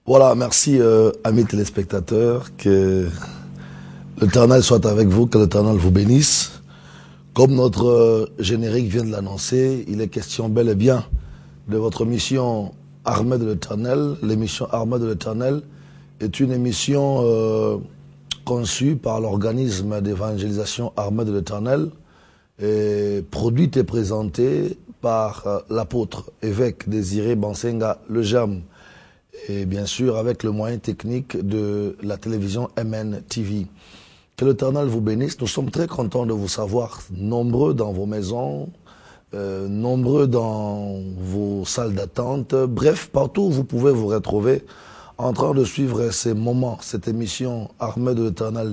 Voilà, merci amis téléspectateurs, que l'Éternel soit avec vous, que l'Éternel vous bénisse. Comme notre générique vient de l'annoncer, il est question bel et bien de votre mission Armée de l'Éternel. L'émission Armée de l'Éternel est une émission conçue par l'organisme d'évangélisation Armée de l'Éternel, et produite et présentée par l'apôtre évêque Désiré Bansenga Lejam, et bien sûr avec le moyen technique de la télévision MN TV. Que l'Éternel vous bénisse. Nous sommes très contents de vous savoir nombreux dans vos maisons, nombreux dans vos salles d'attente, bref, partout où vous pouvez vous retrouver en train de suivre ces moments, cette émission Armée de l'Éternel,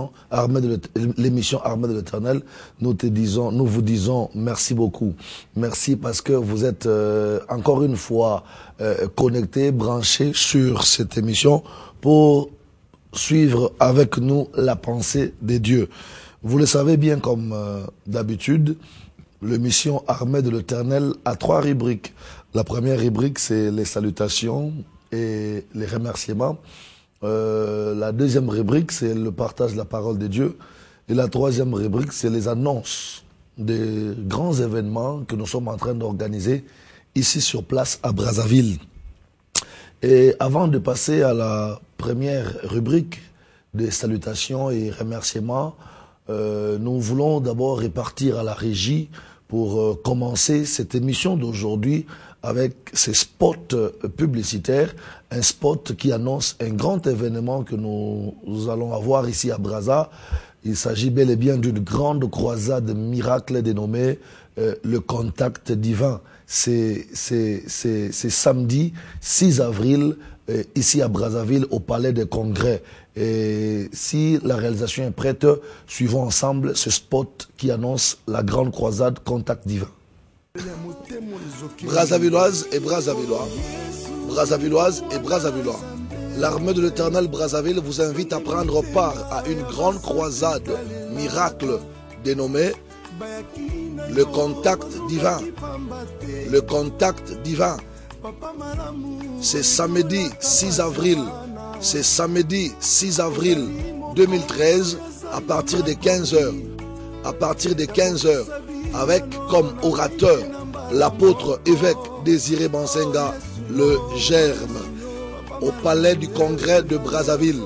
l'émission Armée de l'Éternel. Nous vous disons merci beaucoup. Merci parce que vous êtes encore une fois connectés, branchés sur cette émission pour suivre avec nous la pensée des dieux. Vous le savez bien comme d'habitude, l'émission Armée de l'Éternel a 3 rubriques. La première rubrique, c'est les salutations et les remerciements. La deuxième rubrique, c'est le partage de la parole de Dieu. Et la troisième rubrique, c'est les annonces des grands événements que nous sommes en train d'organiser ici sur place à Brazzaville. Et avant de passer à la première rubrique des salutations et remerciements, nous voulons d'abord répartir à la régie pour commencer cette émission d'aujourd'hui avec ces spots publicitaires, un spot qui annonce un grand événement que nous allons avoir ici à Brazza. Il s'agit bel et bien d'une grande croisade miracle dénommée le Contact Divin. C'est samedi 6 avril ici à Brazzaville au Palais des Congrès. Et si la réalisation est prête, suivons ensemble ce spot qui annonce la grande croisade Contact Divin. Brazzavilloises et Brazzavillois, Brazzavilloises et Brazzavillois, l'armée de l'Éternel Brazzaville vous invite à prendre part à une grande croisade miracle dénommée le Contact Divin. Le Contact Divin. C'est samedi 6 avril. C'est samedi 6 avril 2013 à partir de 15h. À partir de 15h, avec comme orateur l'apôtre évêque Désiré Bansenga le Germe au palais du congrès de Brazzaville.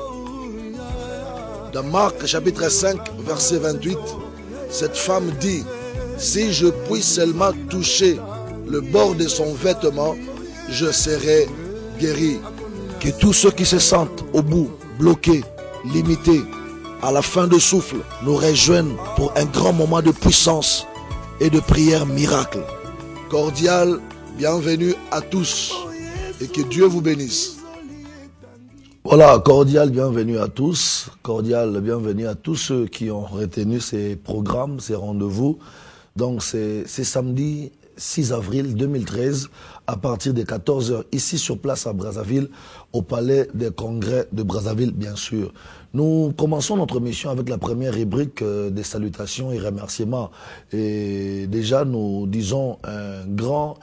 Dans Marc chapitre 5 verset 28, cette femme dit: si je puis seulement toucher le bord de son vêtement, je serai guéri. Que tous ceux qui se sentent au bout, bloqués, limités, à la fin de souffle, nous rejoignent pour un grand moment de puissance et de prière miracle. Cordial bienvenue à tous et que Dieu vous bénisse. Voilà, cordial bienvenue à tous. Cordial bienvenue à tous ceux qui ont retenu ces programmes, ces rendez-vous. Donc c'est samedi 6 avril 2013 à partir de 14h ici sur place à Brazzaville, au Palais des Congrès de Brazzaville bien sûr. Nous commençons notre mission avec la première rubrique des salutations et remerciements. Et déjà nous disons un grand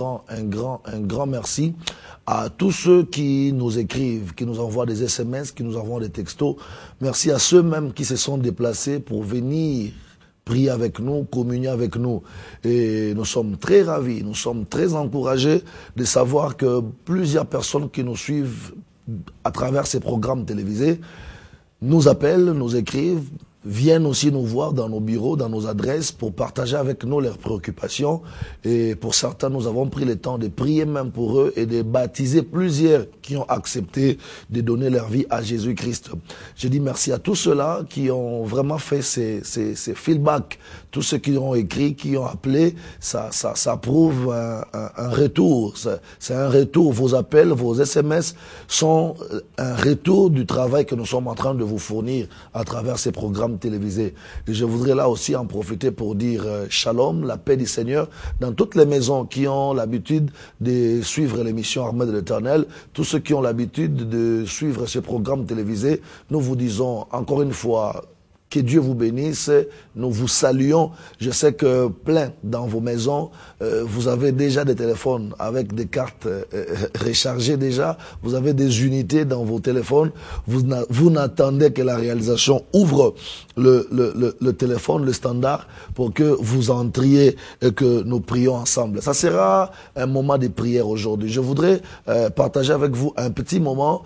merci à tous ceux qui nous écrivent, qui nous envoient des SMS, qui nous envoient des textos. Merci à ceux même qui se sont déplacés pour venir prier avec nous, communier avec nous. Et nous sommes très ravis, nous sommes très encouragés de savoir que plusieurs personnes qui nous suivent à travers ces programmes télévisés nous appellent, nous écrivent, viennent aussi nous voir dans nos bureaux, dans nos adresses pour partager avec nous leurs préoccupations. Et pour certains, nous avons pris le temps de prier même pour eux et de baptiser plusieurs qui ont accepté de donner leur vie à Jésus-Christ. Je dis merci à tous ceux-là qui ont vraiment fait ces feedbacks, tous ceux qui ont écrit, qui ont appelé. Ça prouve un retour. C'est un retour. Vos appels, vos SMS sont un retour du travail que nous sommes en train de vous fournir à travers ces programmes télévisés. Et je voudrais là aussi en profiter pour dire shalom, la paix du Seigneur, dans toutes les maisons qui ont l'habitude de suivre l'émission Armée de l'Éternel, tous ceux qui ont l'habitude de suivre ce programme télévisé. Nous vous disons encore une fois Que Dieu vous bénisse. Nous vous saluons. Je sais que plein dans vos maisons, vous avez déjà des téléphones avec des cartes rechargées déjà. Vous avez des unités dans vos téléphones. Vous n'attendez que la réalisation ouvre le téléphone, le standard, pour que vous entriez et que nous prions ensemble. Ça sera un moment de prière aujourd'hui. Je voudrais partager avec vous un petit moment,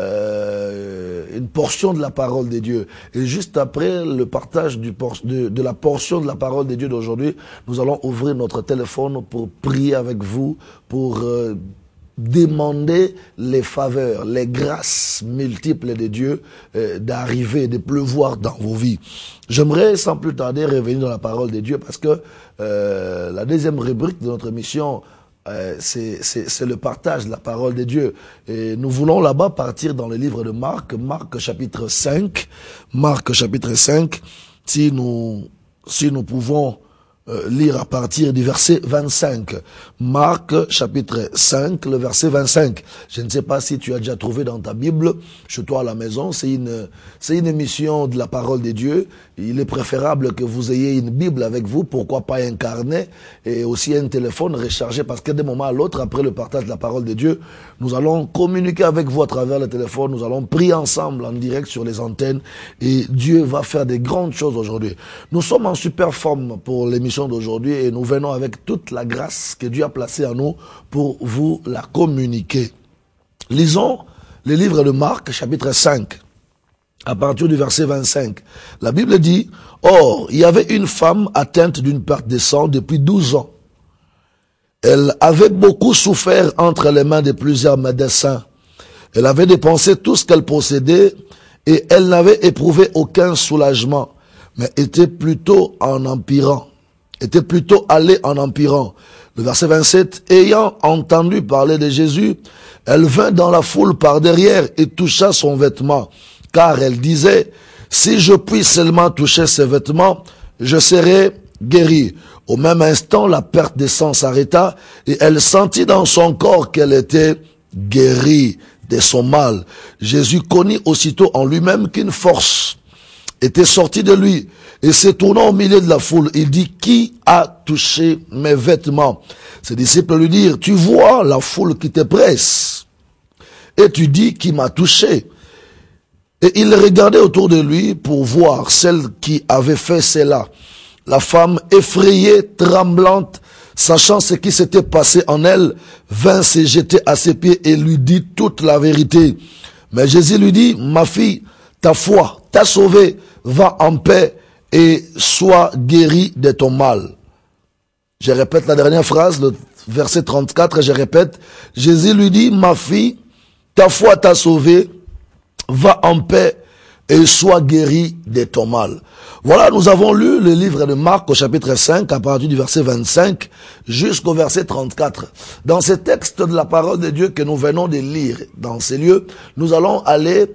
une portion de la parole de Dieu. Et juste après le partage de la portion de la parole de Dieu d'aujourd'hui, nous allons ouvrir notre téléphone pour prier avec vous, pour demander les faveurs, les grâces multiples de Dieu d'arriver, de pleuvoir dans vos vies. J'aimerais sans plus tarder revenir dans la parole de Dieu parce que la deuxième rubrique de notre mission, c'est le partage de la parole de Dieu. Et nous voulons là-bas partir dans le livre de Marc, Marc chapitre 5. Marc chapitre 5, si nous pouvons lire à partir du verset 25. Marc chapitre 5, le verset 25. Je ne sais pas si tu as déjà trouvé dans ta Bible, chez toi à la maison, c'est une émission de la parole de Dieu. Il est préférable que vous ayez une Bible avec vous, pourquoi pas un carnet et aussi un téléphone rechargé, parce que d'un moment à l'autre, après le partage de la parole de Dieu, nous allons communiquer avec vous à travers le téléphone, nous allons prier ensemble en direct sur les antennes et Dieu va faire des grandes choses aujourd'hui. Nous sommes en super forme pour l'émission d'aujourd'hui et nous venons avec toute la grâce que Dieu a placée en nous pour vous la communiquer. Lisons le livre de Marc, chapitre 5, à partir du verset 25. La Bible dit, « Or, il y avait une femme atteinte d'une perte de sang depuis 12 ans. Elle avait beaucoup souffert entre les mains de plusieurs médecins. Elle avait dépensé tout ce qu'elle possédait et elle n'avait éprouvé aucun soulagement, mais était plutôt allée en empirant. » Le verset 27, « Ayant entendu parler de Jésus, elle vint dans la foule par derrière et toucha son vêtement, car elle disait, « Si je puis seulement toucher ses vêtements, je serai guérie. » Au même instant, la perte de sang s'arrêta et elle sentit dans son corps qu'elle était guérie de son mal. Jésus connut aussitôt en lui-même qu'une force était sortie de lui. Et se tournant au milieu de la foule, il dit, « Qui a touché mes vêtements ?» Ses disciples lui dirent, « Tu vois la foule qui te presse, et tu dis, qui m'a touché ?» Et il regardait autour de lui pour voir celle qui avait fait cela. La femme, effrayée, tremblante, sachant ce qui s'était passé en elle, vint se jeter à ses pieds et lui dit toute la vérité. Mais Jésus lui dit, « Ma fille, ta foi t'a sauvée, va en paix et sois guérie de ton mal. » Je répète la dernière phrase, le verset 34, je répète. Jésus lui dit, « Ma fille, ta foi t'a sauvée, va en paix et sois guérie de ton mal. » Voilà, nous avons lu le livre de Marc au chapitre 5, à partir du verset 25 jusqu'au verset 34. Dans ce texte de la parole de Dieu que nous venons de lire dans ces lieux, nous allons aller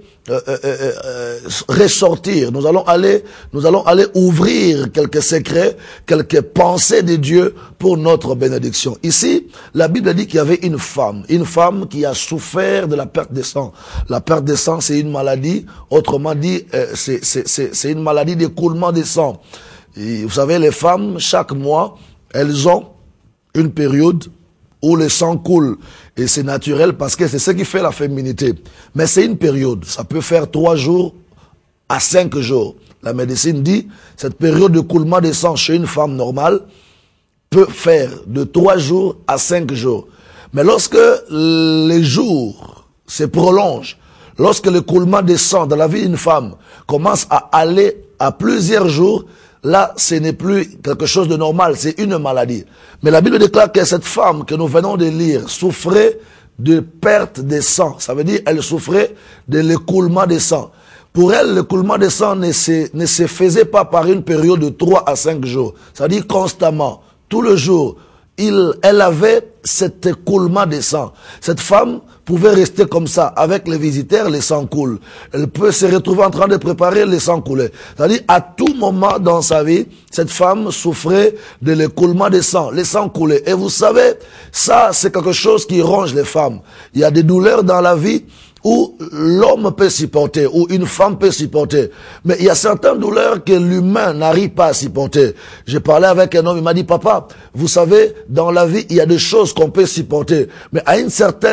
ressortir, nous allons aller ouvrir quelques secrets, quelques pensées de Dieu pour notre bénédiction. Ici, la Bible dit qu'il y avait une femme qui a souffert de la perte de sang. La perte de sang, c'est une maladie, autrement dit, c'est une maladie d'écoulement de sang. Et vous savez, les femmes, chaque mois, elles ont une période où le sang coule. Et c'est naturel parce que c'est ce qui fait la féminité. Mais c'est une période. Ça peut faire 3 jours à 5 jours. La médecine dit, cette période de coulement de sang chez une femme normale peut faire de 3 jours à 5 jours. Mais lorsque les jours se prolongent, lorsque le coulement de sang dans la vie d'une femme commence à aller à plusieurs jours, là, ce n'est plus quelque chose de normal, c'est une maladie. Mais la Bible déclare que cette femme que nous venons de lire souffrait de perte de sang. Ça veut dire elle souffrait de l'écoulement de sang. Pour elle, l'écoulement de sang ne se faisait pas par une période de 3 à 5 jours. Ça veut dire constamment, tout le jour. Elle avait cet écoulement de sang. Cette femme pouvait rester comme ça. Avec les visiteurs, le sang coule. Elle peut se retrouver en train de préparer, le sang couler. C'est-à-dire, à tout moment dans sa vie, cette femme souffrait de l'écoulement de sang. Le sang coulait. Et vous savez, ça, c'est quelque chose qui ronge les femmes. Il y a des douleurs dans la vie. où l'homme peut supporter, où une femme peut supporter. Mais il y a certaines douleurs que l'humain n'arrive pas à supporter. J'ai parlé avec un homme, il m'a dit, papa, vous savez, dans la vie, il y a des choses qu'on peut supporter. Mais à un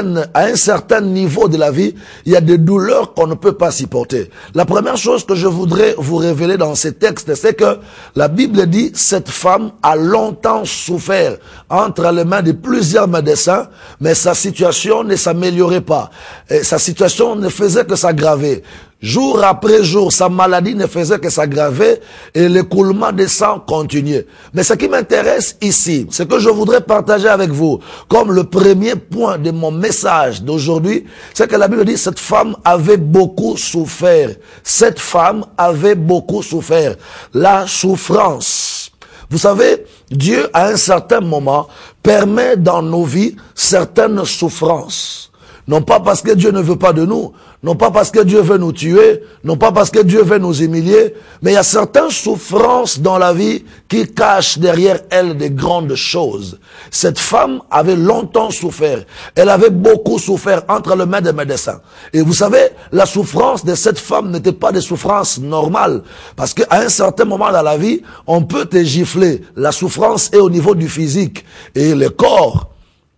certain niveau de la vie, il y a des douleurs qu'on ne peut pas supporter. La première chose que je voudrais vous révéler dans ces textes, c'est que la Bible dit, cette femme a longtemps souffert entre les mains de plusieurs médecins, mais sa situation ne s'améliorait pas. Et sa situation ne faisait que s'aggraver. Jour après jour, sa maladie ne faisait que s'aggraver et l'écoulement des sangs continuait. Mais ce qui m'intéresse ici, ce que je voudrais partager avec vous, comme le premier point de mon message d'aujourd'hui, c'est que la Bible dit, cette femme avait beaucoup souffert. Cette femme avait beaucoup souffert. La souffrance. Vous savez, Dieu, à un certain moment, permet dans nos vies certaines souffrances. Non pas parce que Dieu ne veut pas de nous, non pas parce que Dieu veut nous tuer, non pas parce que Dieu veut nous humilier, mais il y a certaines souffrances dans la vie qui cachent derrière elles des grandes choses. Cette femme avait longtemps souffert. Elle avait beaucoup souffert entre les mains des médecins. Et vous savez, la souffrance de cette femme n'était pas des souffrances normales. Parce qu'à un certain moment dans la vie, on peut te gifler. La souffrance est au niveau du physique. Et le corps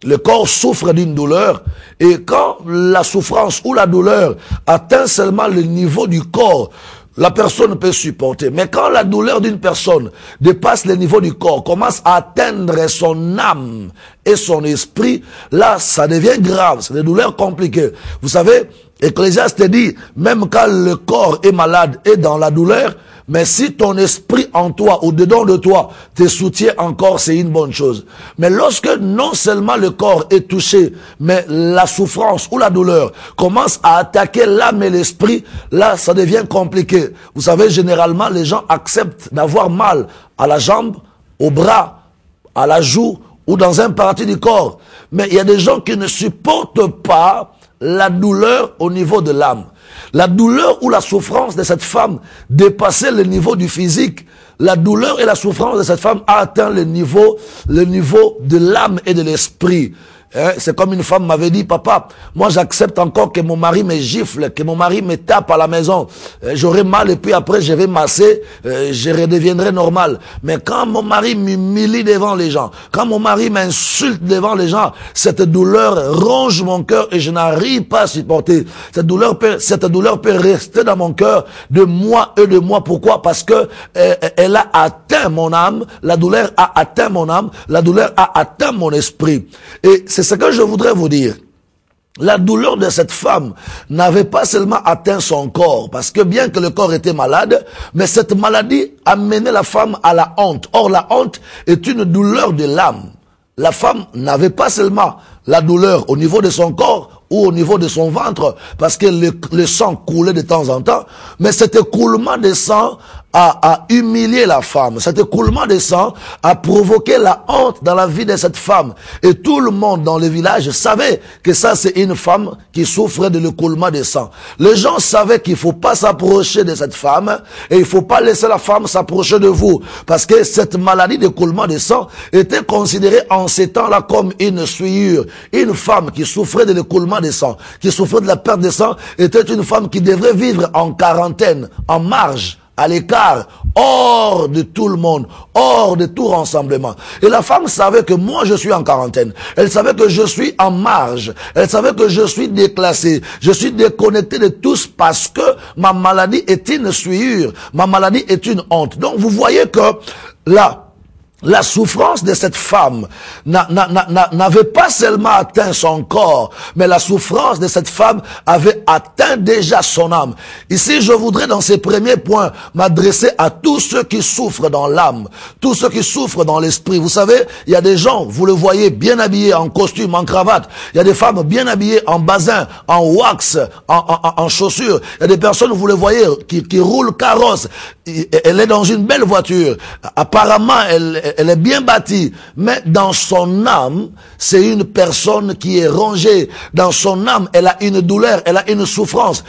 souffre d'une douleur, et quand la souffrance ou la douleur atteint seulement le niveau du corps, la personne peut supporter. Mais quand la douleur d'une personne dépasse le niveau du corps, commence à atteindre son âme et son esprit, là, ça devient grave. C'est des douleurs compliquées. Vous savez, Ecclésiaste dit, même quand le corps est malade et dans la douleur, mais si ton esprit en toi, ou dedans de toi, te soutient encore, c'est une bonne chose. Mais lorsque non seulement le corps est touché, mais la souffrance ou la douleur commence à attaquer l'âme et l'esprit, là, ça devient compliqué. Vous savez, généralement, les gens acceptent d'avoir mal à la jambe, au bras, à la joue, ou dans un partie du corps. Mais il y a des gens qui ne supportent pas la douleur au niveau de l'âme. La douleur ou la souffrance de cette femme dépassait le niveau du physique. La douleur et la souffrance de cette femme a atteint le niveau de l'âme et de l'esprit. C'est comme une femme m'avait dit, papa, moi j'accepte encore que mon mari me gifle, que mon mari me tape à la maison. J'aurai mal et puis après je vais masser, je redeviendrai normal. Mais quand mon mari m'humilie devant les gens, quand mon mari m'insulte devant les gens, cette douleur ronge mon cœur et je n'arrive pas à supporter. Cette douleur peut rester dans mon cœur de mois et de mois. Pourquoi? Parce que elle a atteint mon âme, la douleur a atteint mon âme, la douleur a atteint mon esprit. Et c'est ce que je voudrais vous dire. La douleur de cette femme n'avait pas seulement atteint son corps, parce que bien que le corps était malade, mais cette maladie amenait la femme à la honte. Or, la honte est une douleur de l'âme. La femme n'avait pas seulement la douleur au niveau de son corps ou au niveau de son ventre, parce que le sang coulait de temps en temps, mais cet écoulement de sang a humilié la femme. Cet écoulement de sang a provoqué la honte dans la vie de cette femme. Et tout le monde dans le village savait que ça c'est une femme qui souffrait de l'écoulement de sang. Les gens savaient qu'il faut pas s'approcher de cette femme et il faut pas laisser la femme s'approcher de vous. Parce que cette maladie d'écoulement de sang était considérée en ces temps-là comme une souillure. Une femme qui souffrait de l'écoulement de sang, qui souffrait de la perte de sang, était une femme qui devrait vivre en quarantaine, en marge, à l'écart, hors de tout le monde, hors de tout rassemblement. Et la femme savait que moi je suis en quarantaine. Elle savait que je suis en marge. Elle savait que je suis déclassé. Je suis déconnecté de tous parce que ma maladie est une souillure. Ma maladie est une honte. Donc vous voyez que la souffrance de cette femme n'avait pas seulement atteint son corps, mais la souffrance de cette femme avait atteint déjà son âme. Ici, je voudrais dans ces premiers points m'adresser à tous ceux qui souffrent dans l'âme, tous ceux qui souffrent dans l'esprit. Vous savez, il y a des gens, vous le voyez, bien habillés en costume, en cravate. Il y a des femmes bien habillées en basin, en wax, en chaussures. Il y a des personnes, vous le voyez, qui roulent carrosse. Elle est dans une belle voiture. Apparemment, elle est bien bâtie, mais dans son âme, c'est une personne qui est rongée. Dans son âme, elle a une douleur, elle a une souffrance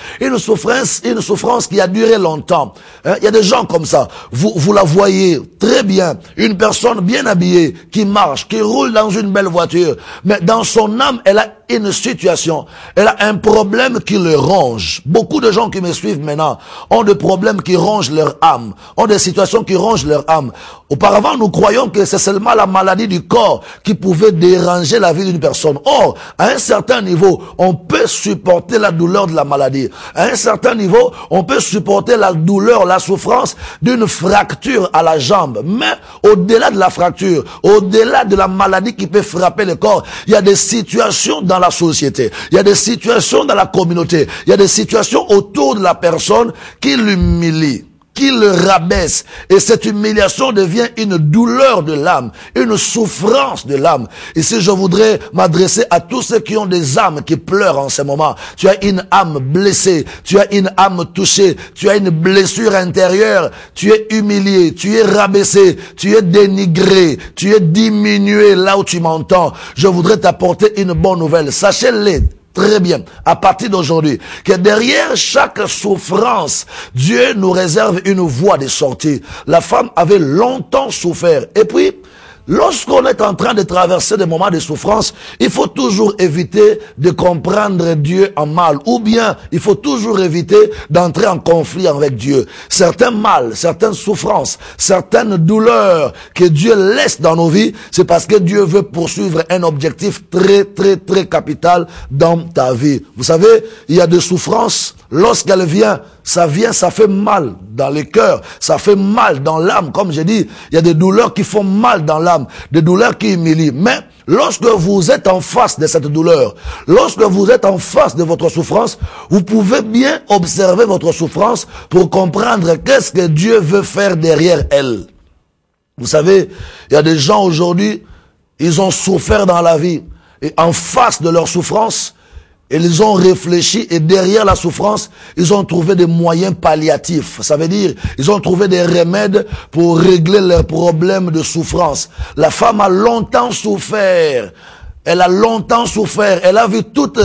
qui a duré longtemps. Hein? Il y a des gens comme ça. Vous la voyez très bien, une personne bien habillée, qui marche, qui roule dans une belle voiture, mais dans son âme, elle a une situation, elle a un problème qui le ronge. Beaucoup de gens qui me suivent maintenant ont des problèmes qui rongent leur âme, ont des situations qui rongent leur âme. Auparavant, nous croyons que c'est seulement la maladie du corps qui pouvait déranger la vie d'une personne. Or, à un certain niveau, on peut supporter la douleur de la maladie. À un certain niveau, on peut supporter la douleur, la souffrance d'une fracture à la jambe. Mais au-delà de la fracture, au-delà de la maladie qui peut frapper le corps, il y a des situations dans la société, il y a des situations dans la communauté, il y a des situations autour de la personne qui l'humilient, qui le rabaisse. Et cette humiliation devient une douleur de l'âme, une souffrance de l'âme. Ici, je voudrais m'adresser à tous ceux qui ont des âmes qui pleurent en ce moment. Tu as une âme blessée, tu as une âme touchée, tu as une blessure intérieure, tu es humilié, tu es rabaissé, tu es dénigré, tu es diminué là où tu m'entends. Je voudrais t'apporter une bonne nouvelle. Sachez-le très bien, à partir d'aujourd'hui, que derrière chaque souffrance, Dieu nous réserve une voie de sortie. La femme avait longtemps souffert. Et puis, lorsqu'on est en train de traverser des moments de souffrance, il faut toujours éviter de comprendre Dieu en mal. Ou bien, il faut toujours éviter d'entrer en conflit avec Dieu. Certains mal, certaines souffrances, certaines douleurs que Dieu laisse dans nos vies, c'est parce que Dieu veut poursuivre un objectif très, très, très capital dans ta vie. Vous savez, il y a des souffrances, lorsqu'elles viennent, ça fait mal dans le cœur, ça fait mal dans l'âme. Comme je dis, il y a des douleurs qui font mal dans l'âme, des douleurs qui humilient. Mais lorsque vous êtes en face de cette douleur, lorsque vous êtes en face de votre souffrance, vous pouvez bien observer votre souffrance pour comprendre qu'est-ce que Dieu veut faire derrière elle. Vous savez, il y a des gens aujourd'hui, ils ont souffert dans la vie. Et en face de leur souffrance, ils ont réfléchi et derrière la souffrance, ils ont trouvé des moyens palliatifs. Ça veut dire, ils ont trouvé des remèdes pour régler leurs problèmes de souffrance. La femme a longtemps souffert. Elle a longtemps souffert. Elle a vu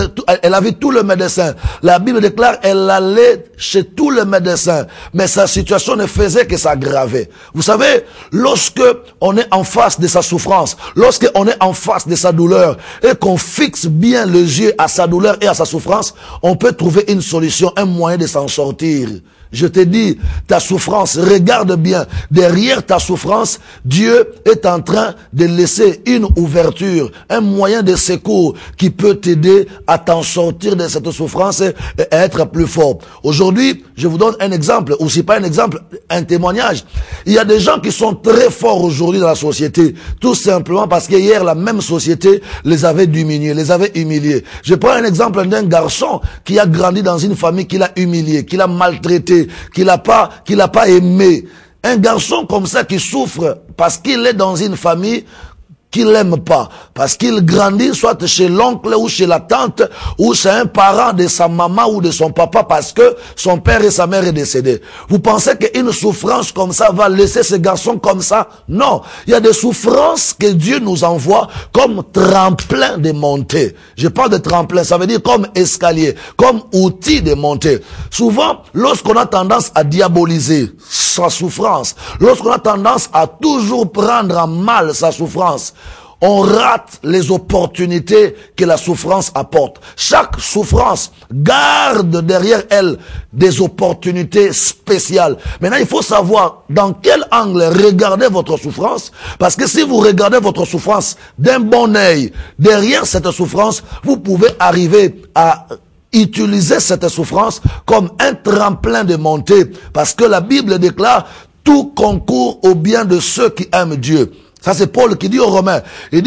tout le médecin. La Bible déclare, elle allait chez tous les médecins. Mais sa situation ne faisait que s'aggraver. Vous savez, lorsque on est en face de sa souffrance, lorsque on est en face de sa douleur, et qu'on fixe bien les yeux à sa douleur et à sa souffrance, on peut trouver une solution, un moyen de s'en sortir. Je te dis, ta souffrance, regarde bien, derrière ta souffrance, Dieu est en train de laisser une ouverture, un moyen de secours qui peut t'aider à t'en sortir de cette souffrance et à être plus fort. Aujourd'hui, je vous donne un exemple, ou si pas un exemple, un témoignage. Il y a des gens qui sont très forts aujourd'hui dans la société, tout simplement parce que hier, la même société les avait diminués, les avait humiliés. Je prends un exemple d'un garçon qui a grandi dans une famille qui l'a humilié, qui l'a maltraité, qu'il n'a pas aimé. Un garçon comme ça qui souffre parce qu'il est dans une famille qu'il n'aime pas, parce qu'il grandit soit chez l'oncle ou chez la tante ou chez un parent de sa maman ou de son papa parce que son père et sa mère est décédés. Vous pensez qu'une souffrance comme ça va laisser ce garçon comme ça? Non, il y a des souffrances que Dieu nous envoie comme tremplin de montée. Je parle de tremplin, ça veut dire comme escalier, comme outil de montée. Souvent, lorsqu'on a tendance à diaboliser sa souffrance, lorsqu'on a tendance à toujours prendre en mal sa souffrance, on rate les opportunités que la souffrance apporte. Chaque souffrance garde derrière elle des opportunités spéciales. Maintenant, il faut savoir dans quel angle regarder votre souffrance, parce que si vous regardez votre souffrance d'un bon œil, derrière cette souffrance, vous pouvez arriver à utiliser cette souffrance comme un tremplin de montée, parce que la Bible déclare tout concourt au bien de ceux qui aiment Dieu. Ça, c'est Paul qui dit aux Romains. Il dit,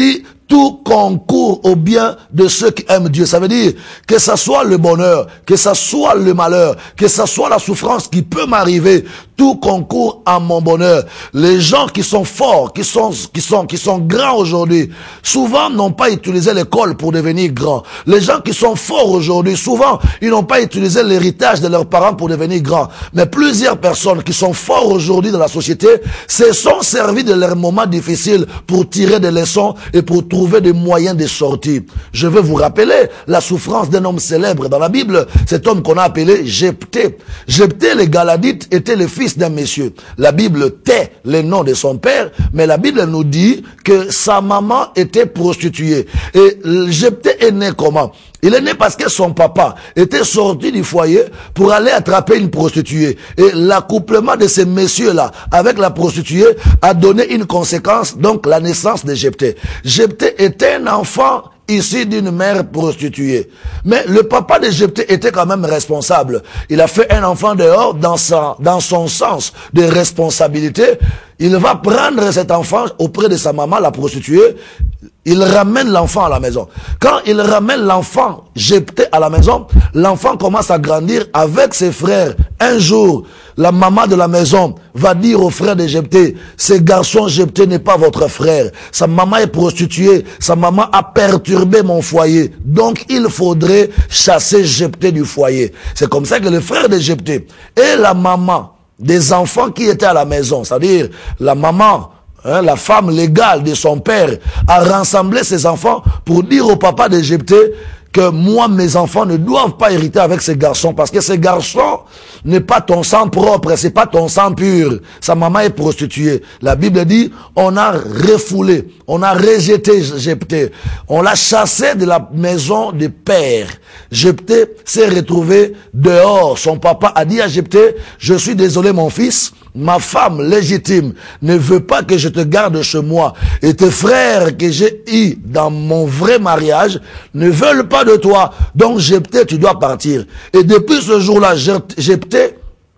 tout concourt au bien de ceux qui aiment Dieu. Ça veut dire que ça soit le bonheur, que ça soit le malheur, que ça soit la souffrance qui peut m'arriver, tout concourt à mon bonheur. Les gens qui sont forts, qui sont grands aujourd'hui, souvent n'ont pas utilisé l'école pour devenir grands. Les gens qui sont forts aujourd'hui, souvent, ils n'ont pas utilisé l'héritage de leurs parents pour devenir grands. Mais plusieurs personnes qui sont forts aujourd'hui dans la société se sont servis de leurs moments difficiles pour tirer des leçons et pour trouver des moyens de sortir. Je veux vous rappeler la souffrance d'un homme célèbre dans la Bible, cet homme qu'on a appelé Jephthé. Jephthé, les Galadites, était le fils d'un monsieur. La Bible tait le nom de son père, mais la Bible nous dit que sa maman était prostituée. Et Jephthé est né comment? Il est né parce que son papa était sorti du foyer pour aller attraper une prostituée. Et l'accouplement de ces messieurs-là avec la prostituée a donné une conséquence, donc la naissance de Jephthé. Jephthé était un enfant issu d'une mère prostituée. Mais le papa de Jephthé était quand même responsable. Il a fait un enfant dehors dans son sens de responsabilité. Il va prendre cet enfant auprès de sa maman, la prostituée. Il ramène l'enfant à la maison. Quand il ramène l'enfant Jephthé à la maison, l'enfant commence à grandir avec ses frères. Un jour, la maman de la maison va dire aux frères de Jephthé, ce garçon Jephthé n'est pas votre frère. Sa maman est prostituée. Sa maman a perturbé mon foyer. Donc, il faudrait chasser Jephthé du foyer. C'est comme ça que les frères de Jephthé et la maman des enfants qui étaient à la maison, c'est-à-dire la maman, la femme légale de son père, a rassemblé ses enfants pour dire au papa de Jephthé que moi, mes enfants ne doivent pas hériter avec ces garçons parce que ces garçons n'est pas ton sang propre, c'est pas ton sang pur. Sa maman est prostituée. La Bible dit, on a refoulé, on a rejeté Jephthé, on l'a chassé de la maison du père. Jephthé s'est retrouvé dehors. Son papa a dit à Jephthé, je suis désolé mon fils, ma femme légitime ne veut pas que je te garde chez moi. Et tes frères que j'ai eus dans mon vrai mariage ne veulent pas de toi. Donc Jephthé, tu dois partir. Et depuis ce jour-là, Jephthé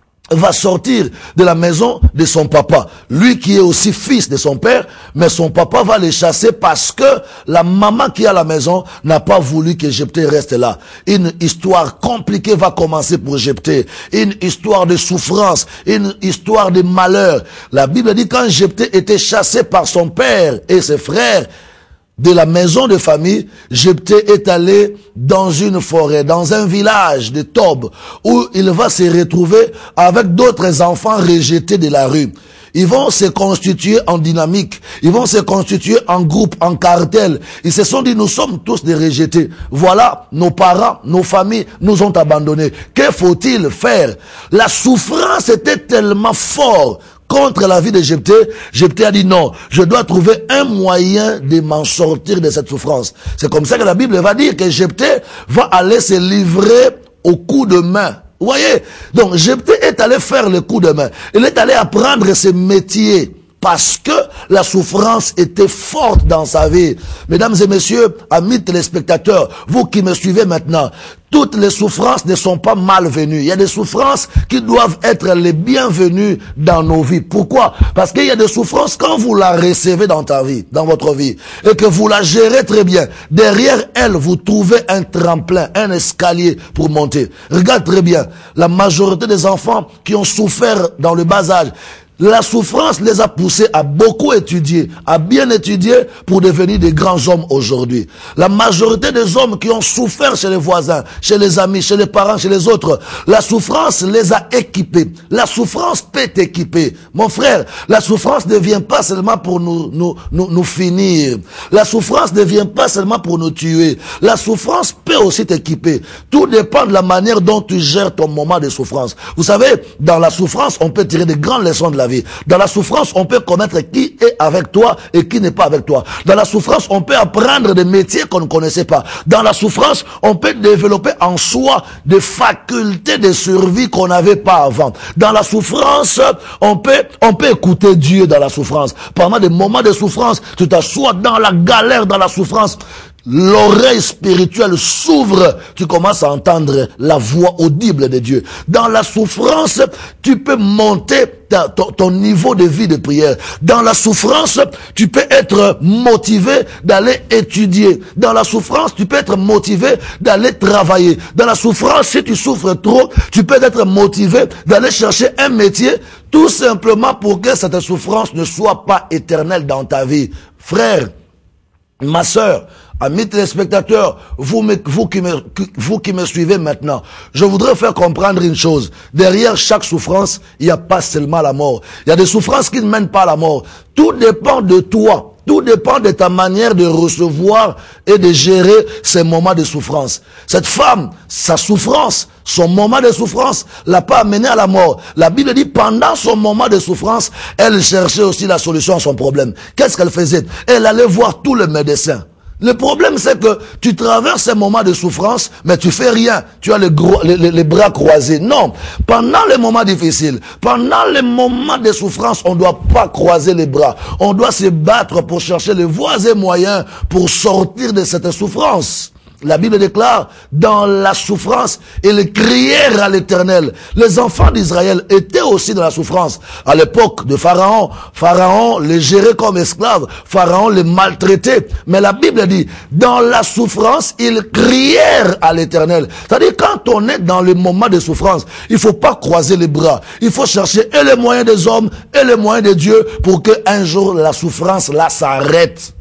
va sortir de la maison de son papa. Lui qui est aussi fils de son père, mais son papa va le chasser parce que la maman qui est à la maison n'a pas voulu que Jephthé reste là. Une histoire compliquée va commencer pour Jephthé. Une histoire de souffrance, une histoire de malheur. La Bible dit quand Jephthé était chassé par son père et ses frères de la maison de famille, Jephthé est allé dans une forêt, dans un village de Tob, où il va se retrouver avec d'autres enfants rejetés de la rue. Ils vont se constituer en dynamique, ils vont se constituer en groupe, en cartel. Ils se sont dit, nous sommes tous des rejetés. Voilà, nos parents, nos familles nous ont abandonnés. Que faut-il faire? La souffrance était tellement forte contre la vie de Jephthé. Jephthé a dit non, je dois trouver un moyen de m'en sortir de cette souffrance. C'est comme ça que la Bible va dire que Jephthé va aller se livrer au coup de main. Vous voyez? Donc Jephthé est allé faire le coup de main. Il est allé apprendre ce métier parce que la souffrance était forte dans sa vie. Mesdames et messieurs, amis téléspectateurs, vous qui me suivez maintenant, toutes les souffrances ne sont pas malvenues. Il y a des souffrances qui doivent être les bienvenues dans nos vies. Pourquoi? Parce qu'il y a des souffrances quand vous la recevez dans ta vie, dans votre vie, et que vous la gérez très bien. Derrière elle, vous trouvez un tremplin, un escalier pour monter. Regarde très bien, la majorité des enfants qui ont souffert dans le bas âge, la souffrance les a poussés à beaucoup étudier, à bien étudier pour devenir des grands hommes aujourd'hui. La majorité des hommes qui ont souffert chez les voisins, chez les amis, chez les parents, chez les autres, la souffrance les a équipés. La souffrance peut t'équiper. Mon frère, la souffrance ne vient pas seulement pour nous finir. La souffrance ne vient pas seulement pour nous tuer. La souffrance peut aussi t'équiper. Tout dépend de la manière dont tu gères ton moment de souffrance. Vous savez, dans la souffrance, on peut tirer de grandes leçons de la vie. Dans la souffrance, on peut connaître qui est avec toi et qui n'est pas avec toi. Dans la souffrance, on peut apprendre des métiers qu'on ne connaissait pas. Dans la souffrance, on peut développer en soi des facultés de survie qu'on n'avait pas avant. Dans la souffrance, on peut écouter Dieu dans la souffrance. Pendant des moments de souffrance, tu t'assois dans la galère, dans la souffrance. l'oreille spirituelle s'ouvre, tu commences à entendre la voix audible de Dieu. Dans la souffrance, tu peux monter ton niveau de vie de prière. Dans la souffrance, tu peux être motivé d'aller étudier. Dans la souffrance, tu peux être motivé d'aller travailler. Dans la souffrance, si tu souffres trop, tu peux être motivé d'aller chercher un métier, tout simplement pour que cette souffrance ne soit pas éternelle dans ta vie. Frère, ma sœur, amis téléspectateurs, vous qui me suivez maintenant, je voudrais faire comprendre une chose. Derrière chaque souffrance, il n'y a pas seulement la mort. Il y a des souffrances qui ne mènent pas à la mort. Tout dépend de toi. Tout dépend de ta manière de recevoir et de gérer ces moments de souffrance. Cette femme, sa souffrance, son moment de souffrance l'a pas amené à la mort. La Bible dit, pendant son moment de souffrance, elle cherchait aussi la solution à son problème. Qu'est-ce qu'elle faisait? Elle allait voir tous les médecins. Le problème, c'est que tu traverses un moment de souffrance, mais tu fais rien. Tu as les bras croisés. Non. Pendant les moments difficiles, pendant les moments de souffrance, on ne doit pas croiser les bras. On doit se battre pour chercher les voies et moyens pour sortir de cette souffrance. La Bible déclare, dans la souffrance, ils crièrent à l'Éternel. Les enfants d'Israël étaient aussi dans la souffrance. À l'époque de Pharaon, Pharaon les gérait comme esclaves. Pharaon les maltraitait. Mais la Bible dit, dans la souffrance, ils crièrent à l'Éternel. C'est-à-dire, quand on est dans le moment de souffrance, il faut pas croiser les bras. Il faut chercher et les moyens des hommes et les moyens de Dieu pour qu'un jour la souffrance là s'arrête.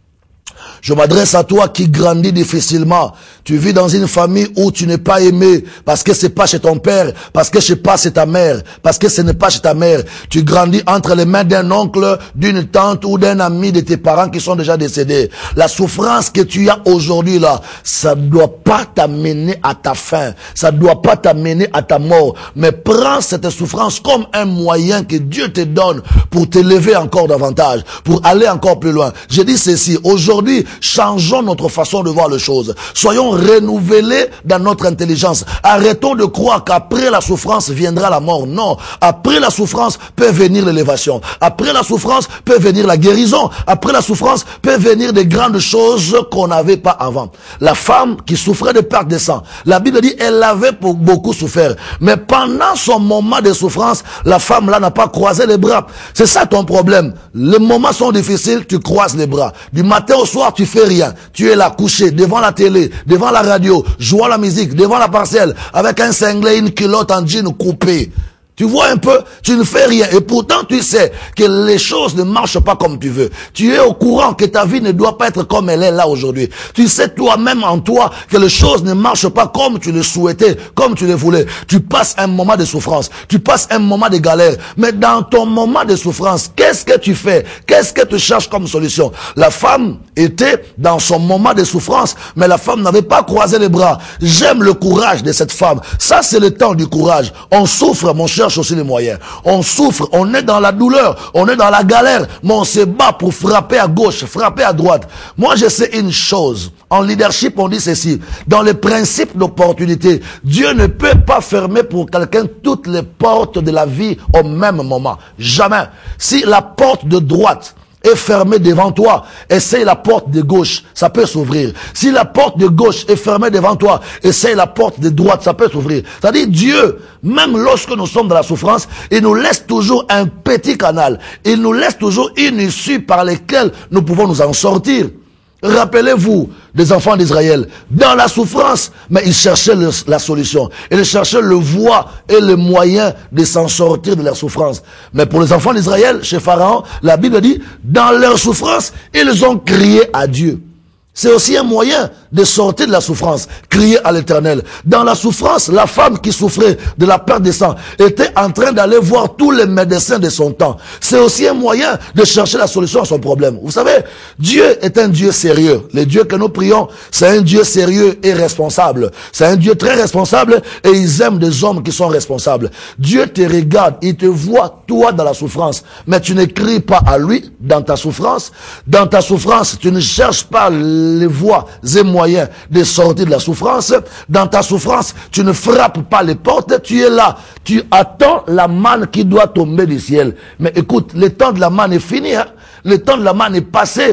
Je m'adresse à toi qui grandis difficilement. Tu vis dans une famille où tu n'es pas aimé parce que c'est pas chez ton père, parce que c'est pas chez ta mère, parce que ce n'est pas chez ta mère. Tu grandis entre les mains d'un oncle, d'une tante ou d'un ami de tes parents qui sont déjà décédés. La souffrance que tu as aujourd'hui là, ça ne doit pas t'amener à ta fin. Ça ne doit pas t'amener à ta mort. Mais prends cette souffrance comme un moyen que Dieu te donne pour t'élever encore davantage, pour aller encore plus loin. Je dis ceci, aujourd'hui, changeons notre façon de voir les choses. Soyons renouvelés dans notre intelligence. Arrêtons de croire qu'après la souffrance viendra la mort. Non. Après la souffrance peut venir l'élévation. Après la souffrance peut venir la guérison. Après la souffrance peut venir des grandes choses qu'on n'avait pas avant. La femme qui souffrait de perte de sang, la Bible dit elle avait beaucoup souffert. Mais pendant son moment de souffrance, la femme là n'a pas croisé les bras. C'est ça ton problème. Les moments sont difficiles, tu croises les bras. Du matin au soir, tu fais rien. Tu es là couché devant la télé, devant la radio, jouant la musique, devant la parcelle, avec un cinglet, une culotte en jean coupé. Tu vois un peu, tu ne fais rien. Et pourtant, tu sais que les choses ne marchent pas comme tu veux. Tu es au courant que ta vie ne doit pas être comme elle est là aujourd'hui. Tu sais toi-même en toi que les choses ne marchent pas comme tu le souhaitais, comme tu le voulais. Tu passes un moment de souffrance. Tu passes un moment de galère. Mais dans ton moment de souffrance, qu'est-ce que tu fais? Qu'est-ce que tu cherches comme solution? La femme était dans son moment de souffrance, mais la femme n'avait pas croisé les bras. J'aime le courage de cette femme. Ça, c'est le temps du courage. On souffre, mon cher, aussi les moyens. On souffre, on est dans la douleur, on est dans la galère, mais on se bat pour frapper à gauche, frapper à droite. Moi, je sais une chose. En leadership, on dit ceci. Dans les principes d'opportunité, Dieu ne peut pas fermer pour quelqu'un toutes les portes de la vie au même moment. Jamais. Si la porte de droite est fermée devant toi, essaye la porte de gauche, ça peut s'ouvrir. Si la porte de gauche est fermée devant toi, essaye la porte de droite, ça peut s'ouvrir. C'est-à-dire Dieu, même lorsque nous sommes dans la souffrance, il nous laisse toujours un petit canal. Il nous laisse toujours une issue par laquelle nous pouvons nous en sortir. Rappelez-vous des enfants d'Israël, dans la souffrance, mais ils cherchaient la solution. Ils cherchaient le voie et le moyen de s'en sortir de leur souffrance. Mais pour les enfants d'Israël, chez Pharaon, la Bible dit, dans leur souffrance, ils ont crié à Dieu. C'est aussi un moyen de sortir de la souffrance, crier à l'Éternel. Dans la souffrance, la femme qui souffrait de la perte de sang était en train d'aller voir tous les médecins de son temps. C'est aussi un moyen de chercher la solution à son problème. Vous savez, Dieu est un Dieu sérieux. Le Dieu que nous prions, c'est un Dieu sérieux et responsable. C'est un Dieu très responsable et il aime des hommes qui sont responsables. Dieu te regarde, il te voit toi dans la souffrance, mais tu ne cries pas à lui dans ta souffrance. Dans ta souffrance, tu ne cherches pas les voies et moyens de sortir de la souffrance. Dans ta souffrance, tu ne frappes pas les portes, tu es là, tu attends la manne qui doit tomber du ciel. Mais écoute, le temps de la manne est fini, hein? Le temps de la manne est passé.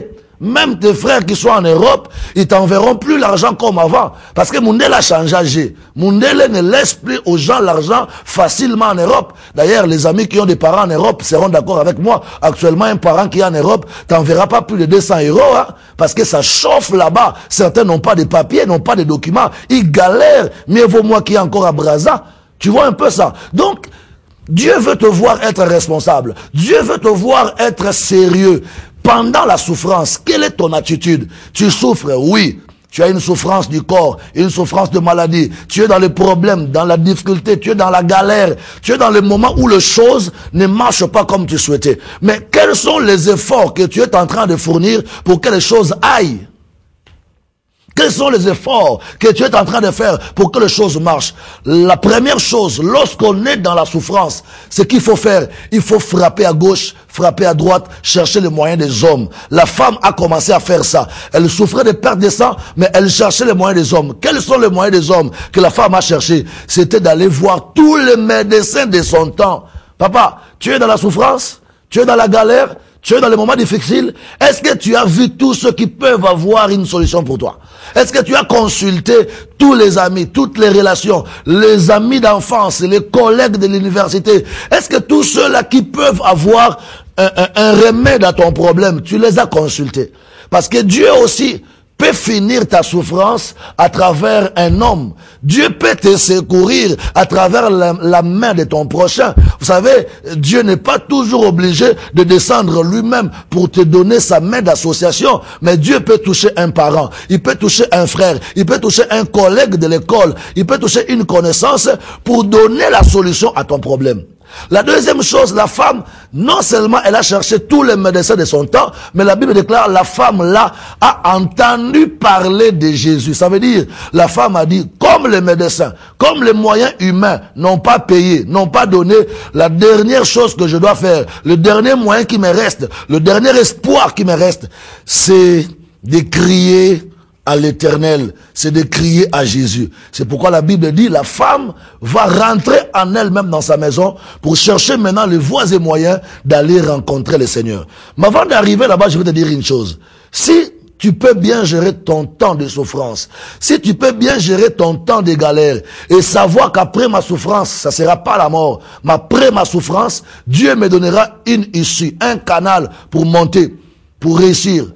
même tes frères qui sont en Europe, ils t'enverront plus l'argent comme avant. Parce que Mundele a changé. Mundele ne laisse plus aux gens l'argent facilement en Europe. D'ailleurs, les amis qui ont des parents en Europe seront d'accord avec moi. Actuellement, un parent qui est en Europe t'enverra pas plus de 200 €, hein, parce que ça chauffe là-bas. Certains n'ont pas de papiers, n'ont pas de documents. Ils galèrent. Mieux vaut moi qui est encore à Brazza. Tu vois un peu ça. Donc, Dieu veut te voir être responsable. Dieu veut te voir être sérieux. Pendant la souffrance, quelle est ton attitude? Tu souffres, oui. Tu as une souffrance du corps, une souffrance de maladie. Tu es dans les problèmes, dans la difficulté, tu es dans la galère. Tu es dans le moment où les choses ne marchent pas comme tu souhaitais. Mais quels sont les efforts que tu es en train de fournir pour que les choses aillent? Quels sont les efforts que tu es en train de faire pour que les choses marchent? La première chose, lorsqu'on est dans la souffrance, ce qu'il faut faire, il faut frapper à gauche, frapper à droite, chercher les moyens des hommes. La femme a commencé à faire ça. Elle souffrait de perte de sang, mais elle cherchait les moyens des hommes. Quels sont les moyens des hommes que la femme a cherché? C'était d'aller voir tous les médecins de son temps. Papa, tu es dans la souffrance? Tu es dans la galère? Tu es dans les moments difficiles? Est-ce que tu as vu tous ceux qui peuvent avoir une solution pour toi? Est-ce que tu as consulté tous les amis, toutes les relations, les amis d'enfance, les collègues de l'université? Est-ce que tous ceux-là qui peuvent avoir un remède à ton problème, tu les as consultés? Parce que Dieu aussi peut finir ta souffrance à travers un homme. Dieu peut te secourir à travers la main de ton prochain. Vous savez, Dieu n'est pas toujours obligé de descendre lui-même pour te donner sa main d'association. Mais Dieu peut toucher un parent, il peut toucher un frère, il peut toucher un collègue de l'école, il peut toucher une connaissance pour donner la solution à ton problème. La deuxième chose, la femme, non seulement elle a cherché tous les médecins de son temps, mais la Bible déclare, la femme là a entendu parler de Jésus. Ça veut dire, la femme a dit, comme les médecins, comme les moyens humains n'ont pas payé, n'ont pas donné, la dernière chose que je dois faire, le dernier moyen qui me reste, le dernier espoir qui me reste, c'est de crier à l'Éternel, c'est de crier à Jésus. C'est pourquoi la Bible dit, la femme va rentrer en elle-même dans sa maison pour chercher maintenant les voies et moyens d'aller rencontrer le Seigneur. Mais avant d'arriver là-bas, je vais te dire une chose. Si tu peux bien gérer ton temps de souffrance, si tu peux bien gérer ton temps de galère et savoir qu'après ma souffrance, ça sera pas la mort, mais après ma souffrance, Dieu me donnera une issue, un canal pour monter, pour réussir,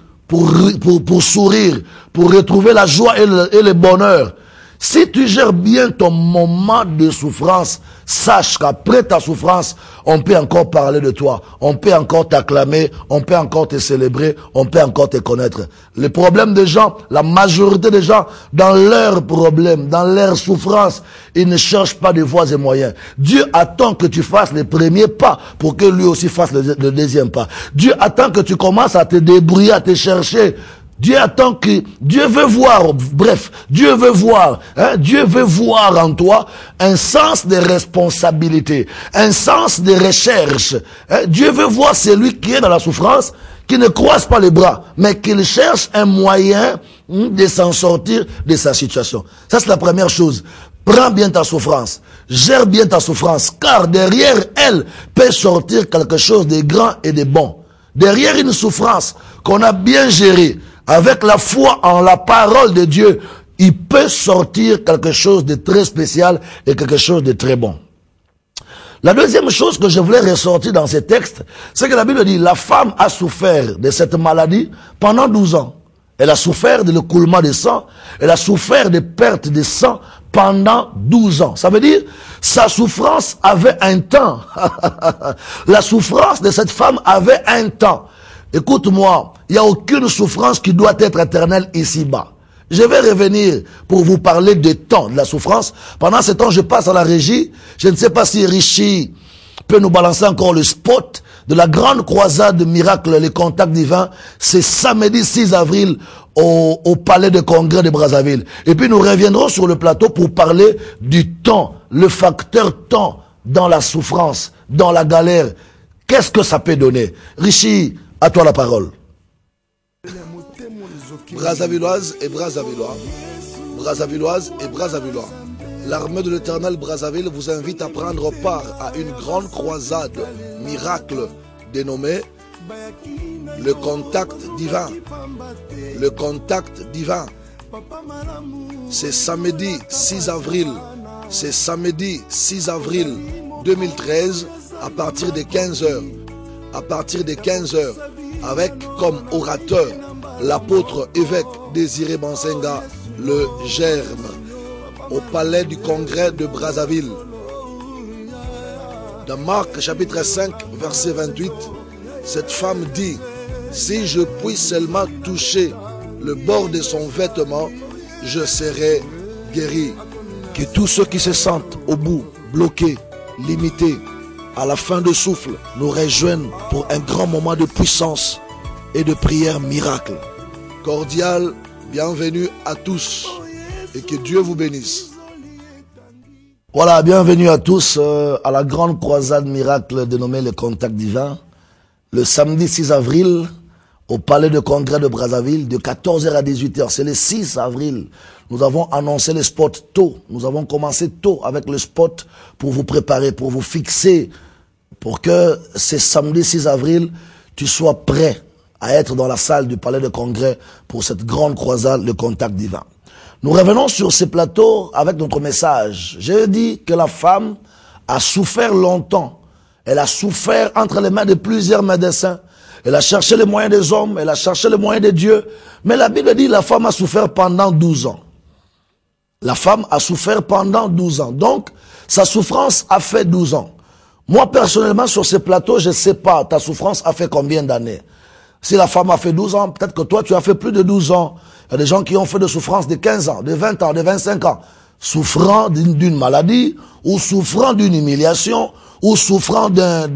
pour sourire, pour retrouver la joie et le bonheur. Si tu gères bien ton moment de souffrance, sache qu'après ta souffrance, on peut encore parler de toi, on peut encore t'acclamer, on peut encore te célébrer, on peut encore te connaître. Les problèmes des gens, la majorité des gens, dans leurs problèmes, dans leurs souffrances, ils ne cherchent pas de voies et moyens. Dieu attend que tu fasses les premiers pas pour que lui aussi fasse le deuxième pas. Dieu attend que tu commences à te débrouiller, à te chercher. Dieu attend que, Dieu veut voir, bref, Dieu veut voir en toi un sens de responsabilité, un sens de recherche. Dieu veut voir celui qui est dans la souffrance, qui ne croise pas les bras, mais qu'il cherche un moyen de s'en sortir de sa situation. Ça, c'est la première chose. Prends bien ta souffrance, gère bien ta souffrance, car derrière elle peut sortir quelque chose de grand et de bon. Derrière une souffrance qu'on a bien gérée, avec la foi en la parole de Dieu, il peut sortir quelque chose de très spécial et quelque chose de très bon. La deuxième chose que je voulais ressortir dans ces textes, c'est que la Bible dit, la femme a souffert de cette maladie pendant 12 ans. Elle a souffert de l'écoulement de sang, elle a souffert de perte de sang pendant 12 ans. Ça veut dire, sa souffrance avait un temps. La souffrance de cette femme avait un temps. Écoute-moi, il n'y a aucune souffrance qui doit être éternelle ici-bas. Je vais revenir pour vous parler du temps de la souffrance. Pendant ce temps, je passe à la régie. Je ne sais pas si Richie peut nous balancer encore le spot de la grande croisade de miracles, les contacts divins. C'est samedi 6 avril au palais de congrès de Brazzaville. Et puis nous reviendrons sur le plateau pour parler du temps, le facteur temps dans la souffrance, dans la galère. Qu'est-ce que ça peut donner? Richie, à toi la parole. Brazzavilloises et Brazzavillois, Brazzavilloises et Brazzavillois, l'armée de l'Éternel Brazzaville vous invite à prendre part à une grande croisade miracle dénommée Le contact divin. Le contact divin. C'est samedi 6 avril. C'est samedi 6 avril 2013 à partir de 15h. À partir de 15h, avec comme orateur l'apôtre évêque Désiré Bansenga, le Germe, au palais du congrès de Brazzaville. Dans Marc chapitre 5, verset 28, cette femme dit, « Si je puis seulement toucher le bord de son vêtement, je serai guéri. » Que tous ceux qui se sentent au bout, bloqués, limités, à la fin de souffle, nous rejoignent pour un grand moment de puissance et de prière miracle. Cordial, bienvenue à tous et que Dieu vous bénisse. Voilà, bienvenue à tous à la grande croisade miracle dénommée le Contact Divin. Le samedi 6 avril, au palais de congrès de Brazzaville, de 14h à 18h. C'est le 6 avril. Nous avons annoncé le spot tôt. Nous avons commencé tôt avec le spot pour vous préparer, pour vous fixer, pour que ce samedi 6 avril, tu sois prêt à être dans la salle du palais de congrès pour cette grande croisade, le Contact Divin. Nous revenons sur ces plateaux avec notre message. J'ai dit que la femme a souffert longtemps. Elle a souffert entre les mains de plusieurs médecins. Elle a cherché les moyens des hommes, elle a cherché les moyens de Dieu. Mais la Bible dit que la femme a souffert pendant 12 ans. La femme a souffert pendant 12 ans. Donc, sa souffrance a fait 12 ans. Moi, personnellement, sur ces plateaux, je ne sais pas, ta souffrance a fait combien d'années? Si la femme a fait 12 ans, peut-être que toi, tu as fait plus de 12 ans. Il y a des gens qui ont fait de souffrance de 15 ans, de 20 ans, de 25 ans. Souffrant d'une maladie, ou souffrant d'une humiliation, ou souffrant d'un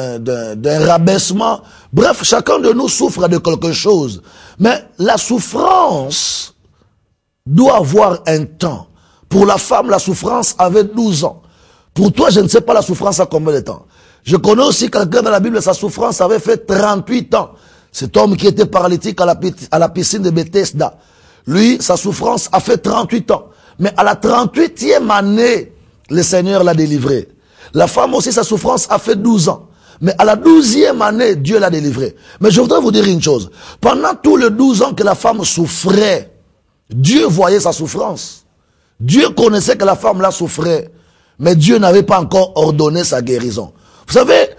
rabaissement. Bref, chacun de nous souffre de quelque chose. Mais la souffrance doit avoir un temps. Pour la femme, la souffrance avait 12 ans. Pour toi, je ne sais pas la souffrance a combien de temps. Je connais aussi quelqu'un dans la Bible, sa souffrance avait fait 38 ans. Cet homme qui était paralytique à la piscine de Bethesda. Lui, sa souffrance a fait 38 ans. Mais à la 38e année, le Seigneur l'a délivré. La femme aussi, sa souffrance a fait 12 ans. Mais à la 12e année, Dieu l'a délivré. Mais je voudrais vous dire une chose. Pendant tous les 12 ans que la femme souffrait, Dieu voyait sa souffrance. Dieu connaissait que la femme là souffrait. Mais Dieu n'avait pas encore ordonné sa guérison. Vous savez,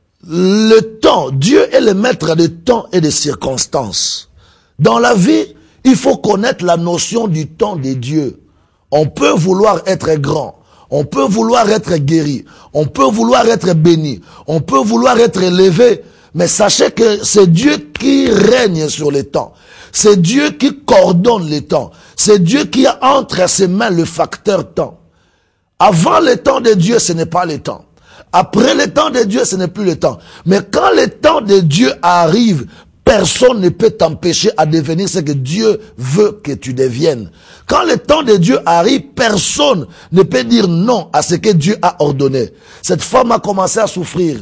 le temps, Dieu est le maître des temps et des circonstances. Dans la vie, il faut connaître la notion du temps de Dieu. On peut vouloir être grand. On peut vouloir être guéri. On peut vouloir être béni. On peut vouloir être élevé. Mais sachez que c'est Dieu qui règne sur les temps. C'est Dieu qui coordonne les temps. C'est Dieu qui a entre ses mains le facteur temps. Avant le temps de Dieu, ce n'est pas le temps. Après le temps de Dieu, ce n'est plus le temps. Mais quand le temps de Dieu arrive, personne ne peut t'empêcher à devenir ce que Dieu veut que tu deviennes. Quand le temps de Dieu arrive, personne ne peut dire non à ce que Dieu a ordonné. Cette femme a commencé à souffrir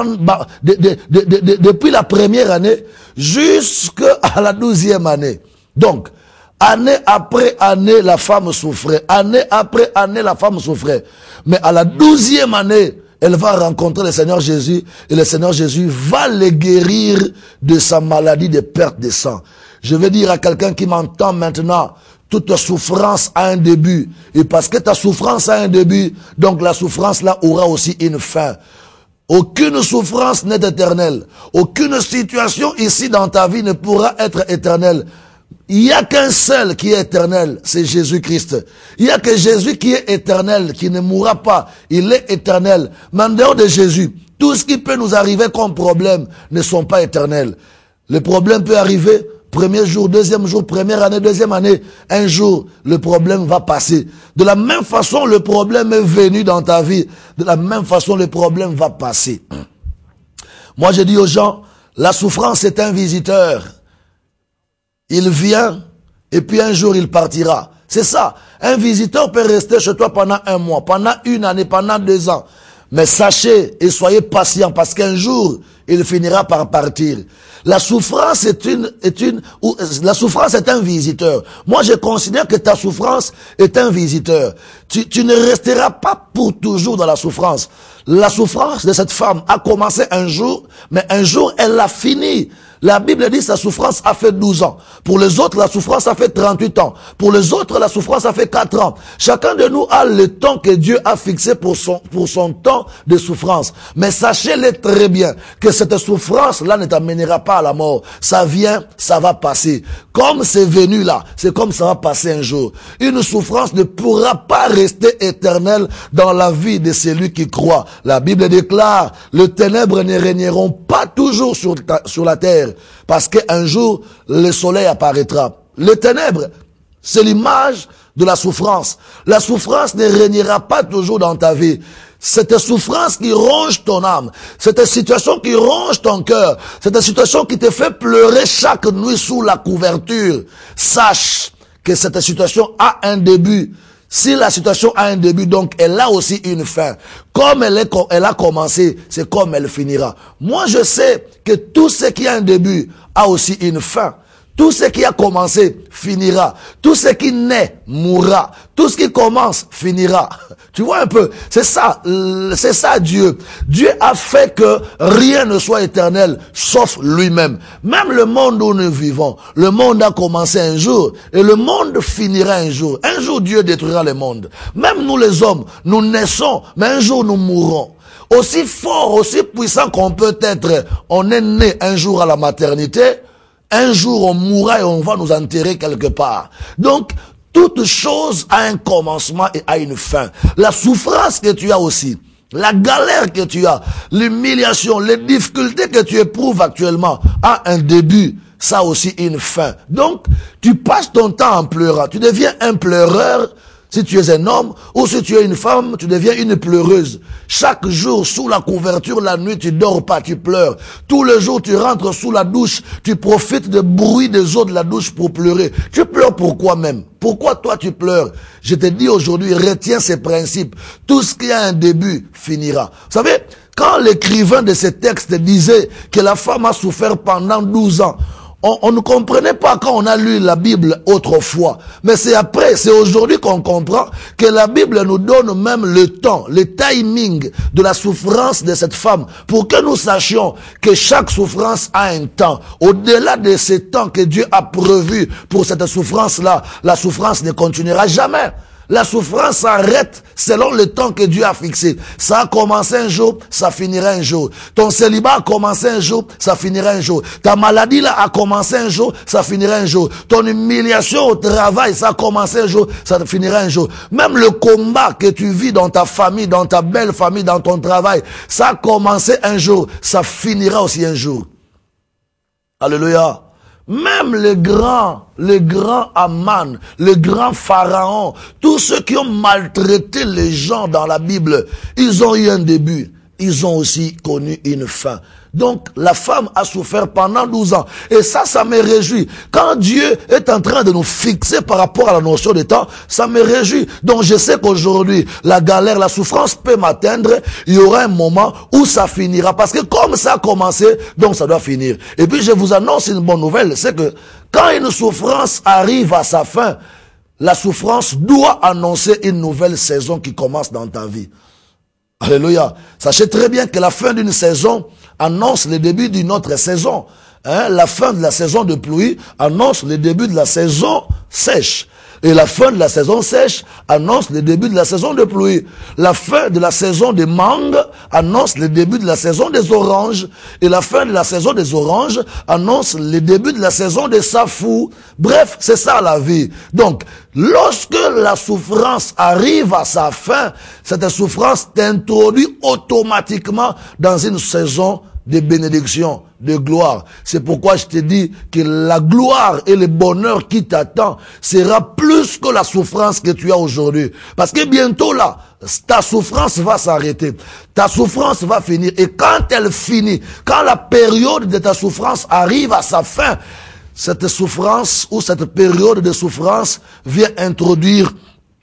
depuis la première année jusqu'à la 12e année. Donc, année après année, la femme souffrait. Année après année, la femme souffrait. Mais à la 12e année, elle va rencontrer le Seigneur Jésus et le Seigneur Jésus va le guérir de sa maladie de perte de sang. Je vais dire à quelqu'un qui m'entend maintenant, toute souffrance a un début. Et parce que ta souffrance a un début, donc la souffrance là aura aussi une fin. Aucune souffrance n'est éternelle. Aucune situation ici dans ta vie ne pourra être éternelle. Il n'y a qu'un seul qui est éternel, c'est Jésus-Christ. Il n'y a que Jésus qui est éternel, qui ne mourra pas. Il est éternel. Mais en dehors de Jésus, tout ce qui peut nous arriver comme problème ne sont pas éternels. Le problème peut arriver, premier jour, deuxième jour, première année, deuxième année. Un jour, le problème va passer. De la même façon, le problème est venu dans ta vie. De la même façon, le problème va passer. Moi, je dis aux gens, la souffrance est un visiteur. Il vient et puis un jour il partira. C'est ça. Un visiteur peut rester chez toi pendant un mois, pendant une année, pendant 2 ans. Mais sachez et soyez patient parce qu'un jour il finira par partir. La souffrance la souffrance est un visiteur. Moi je considère que ta souffrance est un visiteur. Tu ne resteras pas pour toujours dans la souffrance. La souffrance de cette femme a commencé un jour, mais un jour elle l'a fini. La Bible dit sa souffrance a fait 12 ans. Pour les autres, la souffrance a fait 38 ans. Pour les autres, la souffrance a fait 4 ans. Chacun de nous a le temps que Dieu a fixé pour son temps de souffrance. Mais sachez-le très bien que cette souffrance-là ne t'amènera pas à la mort. Ça vient, ça va passer. Comme c'est venu là, c'est comme ça va passer un jour. Une souffrance ne pourra pas rester éternelle dans la vie de celui qui croit. La Bible déclare, les ténèbres ne régneront pas toujours sur la terre, parce qu'un jour, le soleil apparaîtra. Les ténèbres, c'est l'image de la souffrance. La souffrance ne régnera pas toujours dans ta vie. Cette souffrance qui ronge ton âme, cette situation qui ronge ton cœur, cette situation qui te fait pleurer chaque nuit sous la couverture, sache que cette situation a un début. Si la situation a un début, donc elle a aussi une fin. Comme elle a commencé, c'est comme elle finira. Moi, je sais que tout ce qui a un début a aussi une fin. Tout ce qui a commencé finira. Tout ce qui naît mourra. Tout ce qui commence finira. Tu vois un peu, c'est ça Dieu. Dieu a fait que rien ne soit éternel, sauf lui-même. Même le monde où nous vivons, le monde a commencé un jour et le monde finira un jour. Un jour Dieu détruira le monde. Même nous les hommes, nous naissons, mais un jour nous mourrons. Aussi fort, aussi puissant qu'on peut être, on est né un jour à la maternité, un jour on mourra et on va nous enterrer quelque part. Donc, toute chose a un commencement et a une fin. La souffrance que tu as aussi, la galère que tu as, l'humiliation, les difficultés que tu éprouves actuellement a un début, ça a aussi une fin. Donc, tu passes ton temps en pleurant. Tu deviens un pleureur. Si tu es un homme ou si tu es une femme, tu deviens une pleureuse. Chaque jour, sous la couverture, la nuit, tu dors pas, tu pleures. Tous les jours, tu rentres sous la douche, tu profites du bruit des eaux de la douche pour pleurer. Tu pleures pourquoi même? Pourquoi toi tu pleures? Je te dis aujourd'hui, retiens ces principes. Tout ce qui a un début finira. Vous savez, quand l'écrivain de ces textes disait que la femme a souffert pendant 12 ans, on ne comprenait pas quand on a lu la Bible autrefois. Mais c'est après, c'est aujourd'hui qu'on comprend que la Bible nous donne même le temps, le timing de la souffrance de cette femme pour que nous sachions que chaque souffrance a un temps. Au-delà de ce temps que Dieu a prévu pour cette souffrance-là, la souffrance ne continuera jamais. La souffrance s'arrête selon le temps que Dieu a fixé. Ça a commencé un jour, ça finira un jour. Ton célibat a commencé un jour, ça finira un jour. Ta maladie là a commencé un jour, ça finira un jour. Ton humiliation au travail, ça a commencé un jour, ça finira un jour. Même le combat que tu vis dans ta famille, dans ta belle famille, dans ton travail, ça a commencé un jour, ça finira aussi un jour. Alléluia. Même les grands Aman, les grands pharaons, tous ceux qui ont maltraité les gens dans la Bible, ils ont eu un début, ils ont aussi connu une fin. Donc, la femme a souffert pendant 12 ans. Et ça me réjouit. Quand Dieu est en train de nous fixer par rapport à la notion de temps, ça me réjouit. Donc, je sais qu'aujourd'hui, la galère, la souffrance peut m'atteindre. Il y aura un moment où ça finira. Parce que comme ça a commencé, donc ça doit finir. Et puis, je vous annonce une bonne nouvelle. C'est que quand une souffrance arrive à sa fin, la souffrance doit annoncer une nouvelle saison qui commence dans ta vie. Alléluia. Sachez très bien que la fin d'une saison annonce le début d'une autre saison. La fin de la saison de pluie annonce le début de la saison sèche. Et la fin de la saison sèche annonce le début de la saison de pluie. La fin de la saison des mangues annonce le début de la saison des oranges. Et la fin de la saison des oranges annonce le début de la saison des safous. Bref, c'est ça la vie. Donc, lorsque la souffrance arrive à sa fin, cette souffrance t'introduit automatiquement dans une saison de bénédiction, de gloire. C'est pourquoi je te dis que la gloire et le bonheur qui t'attend sera plus que la souffrance que tu as aujourd'hui. Parce que bientôt là, ta souffrance va s'arrêter. Ta souffrance va finir. Et quand elle finit, quand la période de ta souffrance arrive à sa fin, cette souffrance ou cette période de souffrance vient introduire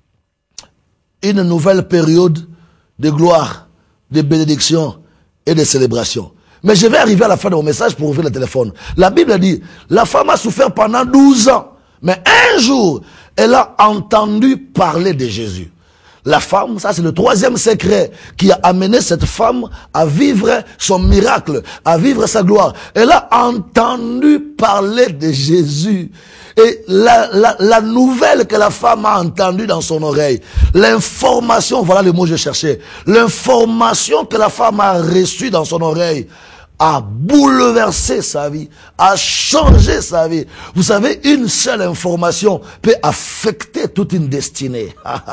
une nouvelle période de gloire, de bénédiction et de célébration. Mais je vais arriver à la fin de mon message pour ouvrir le téléphone. La Bible dit, la femme a souffert pendant 12 ans. Mais un jour, elle a entendu parler de Jésus. La femme, ça c'est le troisième secret qui a amené cette femme à vivre son miracle, à vivre sa gloire. Elle a entendu parler de Jésus. Et la nouvelle que la femme a entendue dans son oreille, l'information, voilà le mot que je cherchais, l'information que la femme a reçue dans son oreille, a bouleversé sa vie, a changé sa vie. Vous savez, une seule information peut affecter toute une destinée.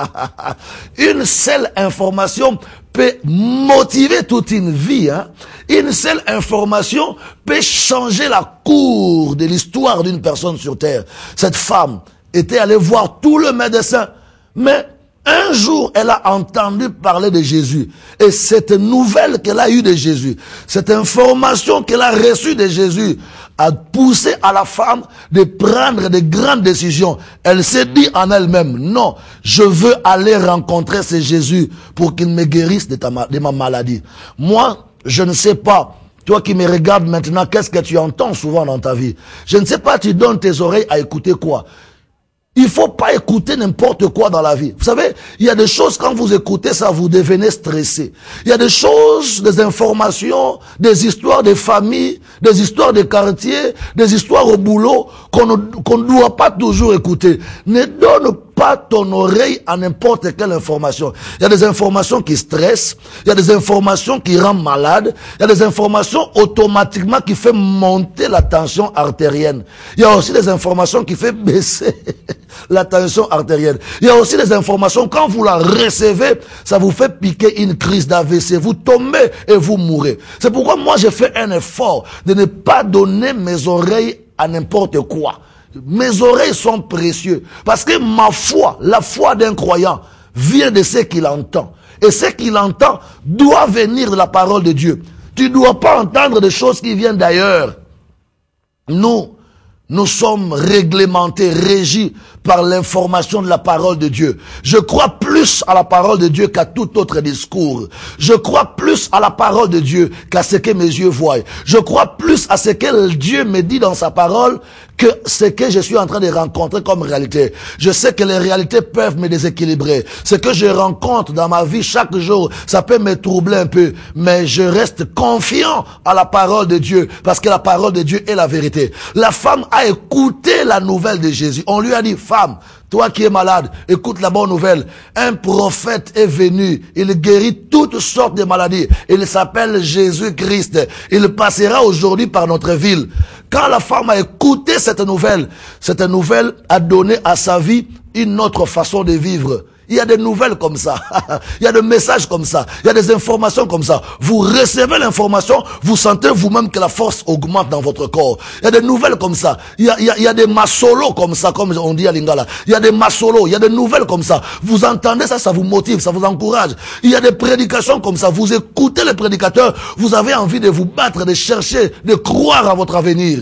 Une seule information peut motiver toute une vie. Une seule information peut changer la cour de l'histoire d'une personne sur terre. Cette femme était allée voir tout le médecin, mais un jour, elle a entendu parler de Jésus. Et cette nouvelle qu'elle a eue de Jésus, cette information qu'elle a reçue de Jésus, a poussé à la femme de prendre de grandes décisions. Elle s'est dit en elle-même, non, je veux aller rencontrer ce Jésus pour qu'il me guérisse de ma maladie. Moi, je ne sais pas, toi qui me regardes maintenant, qu'est-ce que tu entends souvent dans ta vie? Je ne sais pas, tu donnes tes oreilles à écouter quoi? Il faut pas écouter n'importe quoi dans la vie. Vous savez, il y a des choses, quand vous écoutez ça, vous devenez stressé. Il y a des choses, des informations, des histoires de famille, des histoires de quartier, des histoires au boulot qu'on ne doit pas toujours écouter. Ne donne pas ton oreille à n'importe quelle information. Il y a des informations qui stressent, il y a des informations qui rendent malade, il y a des informations automatiquement qui font monter la tension artérielle. Il y a aussi des informations qui font baisser la tension artérielle. Il y a aussi des informations, quand vous la recevez, ça vous fait piquer une crise d'AVC. Vous tombez et vous mourrez. C'est pourquoi moi j'ai fait un effort de ne pas donner mes oreilles à n'importe quoi. Mes oreilles sont précieuses. Parce que ma foi, la foi d'un croyant, vient de ce qu'il entend. Et ce qu'il entend doit venir de la parole de Dieu. Tu ne dois pas entendre des choses qui viennent d'ailleurs. Nous sommes réglementés, régis par l'information de la parole de Dieu. Je crois plus à la parole de Dieu qu'à tout autre discours. Je crois plus à la parole de Dieu qu'à ce que mes yeux voient. Je crois plus à ce que Dieu me dit dans sa parole que ce que je suis en train de rencontrer comme réalité. Je sais que les réalités peuvent me déséquilibrer. Ce que je rencontre dans ma vie chaque jour, ça peut me troubler un peu. Mais je reste confiant à la parole de Dieu parce que la parole de Dieu est la vérité. La femme a écouté la nouvelle de Jésus. On lui a dit, femme, toi qui es malade, écoute la bonne nouvelle. Un prophète est venu. Il guérit toutes sortes de maladies. Il s'appelle Jésus-Christ. Il passera aujourd'hui par notre ville. Quand la femme a écouté cette nouvelle a donné à sa vie une autre façon de vivre. Il y a des nouvelles comme ça. Il y a des messages comme ça. Il y a des informations comme ça. Vous recevez l'information, vous sentez vous-même que la force augmente dans votre corps. Il y a des nouvelles comme ça. Il y a des masolos comme ça, comme on dit à Lingala. Il y a des masolos, il y a des nouvelles comme ça. Vous entendez ça, ça vous motive, ça vous encourage. Il y a des prédications comme ça. Vous écoutez les prédicateurs, vous avez envie de vous battre, de chercher, de croire à votre avenir.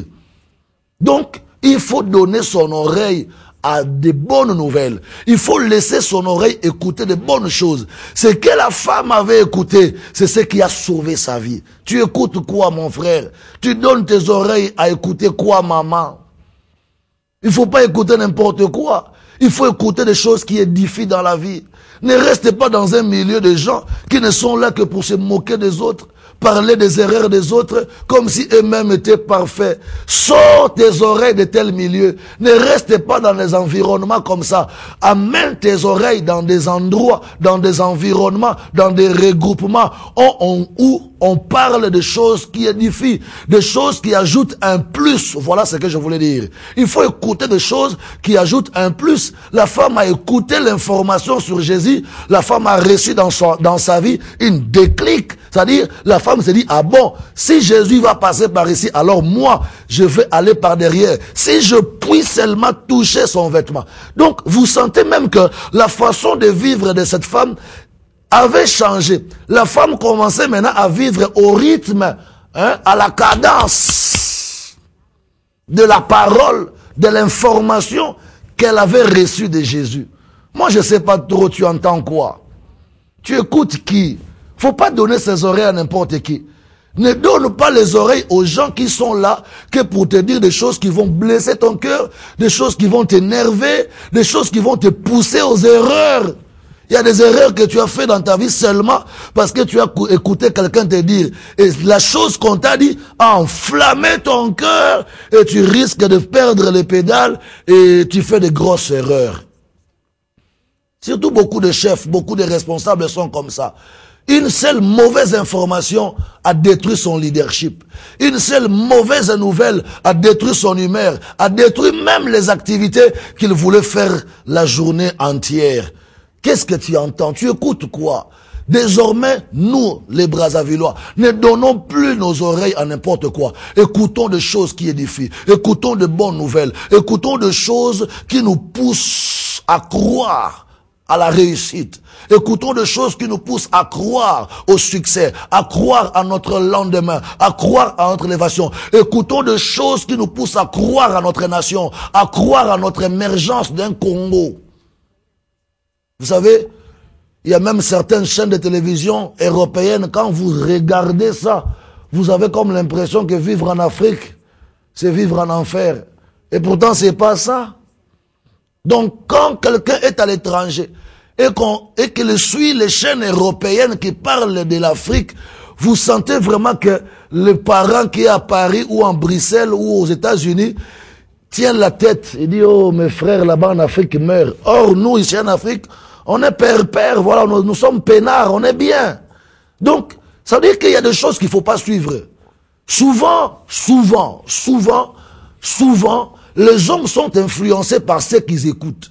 Donc, il faut donner son oreille à de bonnes nouvelles. Il faut laisser son oreille écouter de bonnes choses. Ce que la femme avait écouté, c'est ce qui a sauvé sa vie. Tu écoutes quoi, mon frère? Tu donnes tes oreilles à écouter quoi, maman? Il faut pas écouter n'importe quoi. Il faut écouter des choses qui édifient dans la vie. Ne restez pas dans un milieu de gens qui ne sont là que pour se moquer des autres, parler des erreurs des autres comme si eux-mêmes étaient parfaits. Sors tes oreilles de tel milieu. Ne reste pas dans des environnements comme ça. Amène tes oreilles dans des endroits, dans des environnements, dans des regroupements où on parle de choses qui édifient, des choses qui ajoutent un plus. Voilà ce que je voulais dire. Il faut écouter des choses qui ajoutent un plus. La femme a écouté l'information sur Jésus. La femme a reçu dans sa vie une déclic. C'est-à-dire, la femme s'est dit, ah bon, si Jésus va passer par ici, alors moi, je vais aller par derrière. Si je puis seulement toucher son vêtement. Donc, vous sentez même que la façon de vivre de cette femme avait changé. La femme commençait maintenant à vivre au rythme, à la cadence de la parole, de l'information qu'elle avait reçue de Jésus. Moi, je ne sais pas trop, tu entends quoi? Tu écoutes qui? Faut pas donner ses oreilles à n'importe qui. Ne donne pas les oreilles aux gens qui sont là que pour te dire des choses qui vont blesser ton cœur, des choses qui vont t'énerver, des choses qui vont te pousser aux erreurs. Il y a des erreurs que tu as fait dans ta vie seulement parce que tu as écouté quelqu'un te dire. Et la chose qu'on t'a dit a enflammé ton cœur et tu risques de perdre les pédales et tu fais de grosses erreurs. Surtout beaucoup de chefs, beaucoup de responsables sont comme ça. Une seule mauvaise information a détruit son leadership. Une seule mauvaise nouvelle a détruit son humeur, a détruit même les activités qu'il voulait faire la journée entière. Qu'est-ce que tu entends? Tu écoutes quoi? Désormais, nous, les Brazzavillois, ne donnons plus nos oreilles à n'importe quoi. Écoutons des choses qui édifient. Écoutons de bonnes nouvelles. Écoutons des choses qui nous poussent à croire à la réussite. Écoutons des choses qui nous poussent à croire au succès, à croire à notre lendemain, à croire à notre élévation. Écoutons des choses qui nous poussent à croire à notre nation, à croire à notre émergence d'un Congo. Vous savez, il y a même certaines chaînes de télévision européennes, quand vous regardez ça, vous avez comme l'impression que vivre en Afrique, c'est vivre en enfer. Et pourtant, c'est pas ça. Donc, quand quelqu'un est à l'étranger et qu'il suit les chaînes européennes qui parlent de l'Afrique, vous sentez vraiment que le parent qui est à Paris ou en Bruxelles ou aux États-Unis tient la tête et dit, oh, mes frères là-bas en Afrique meurent. Or, nous, ici en Afrique, on est père, voilà, nous sommes peinards, on est bien. Donc, ça veut dire qu'il y a des choses qu'il ne faut pas suivre. Souvent, les hommes sont influencés par ce qu'ils écoutent.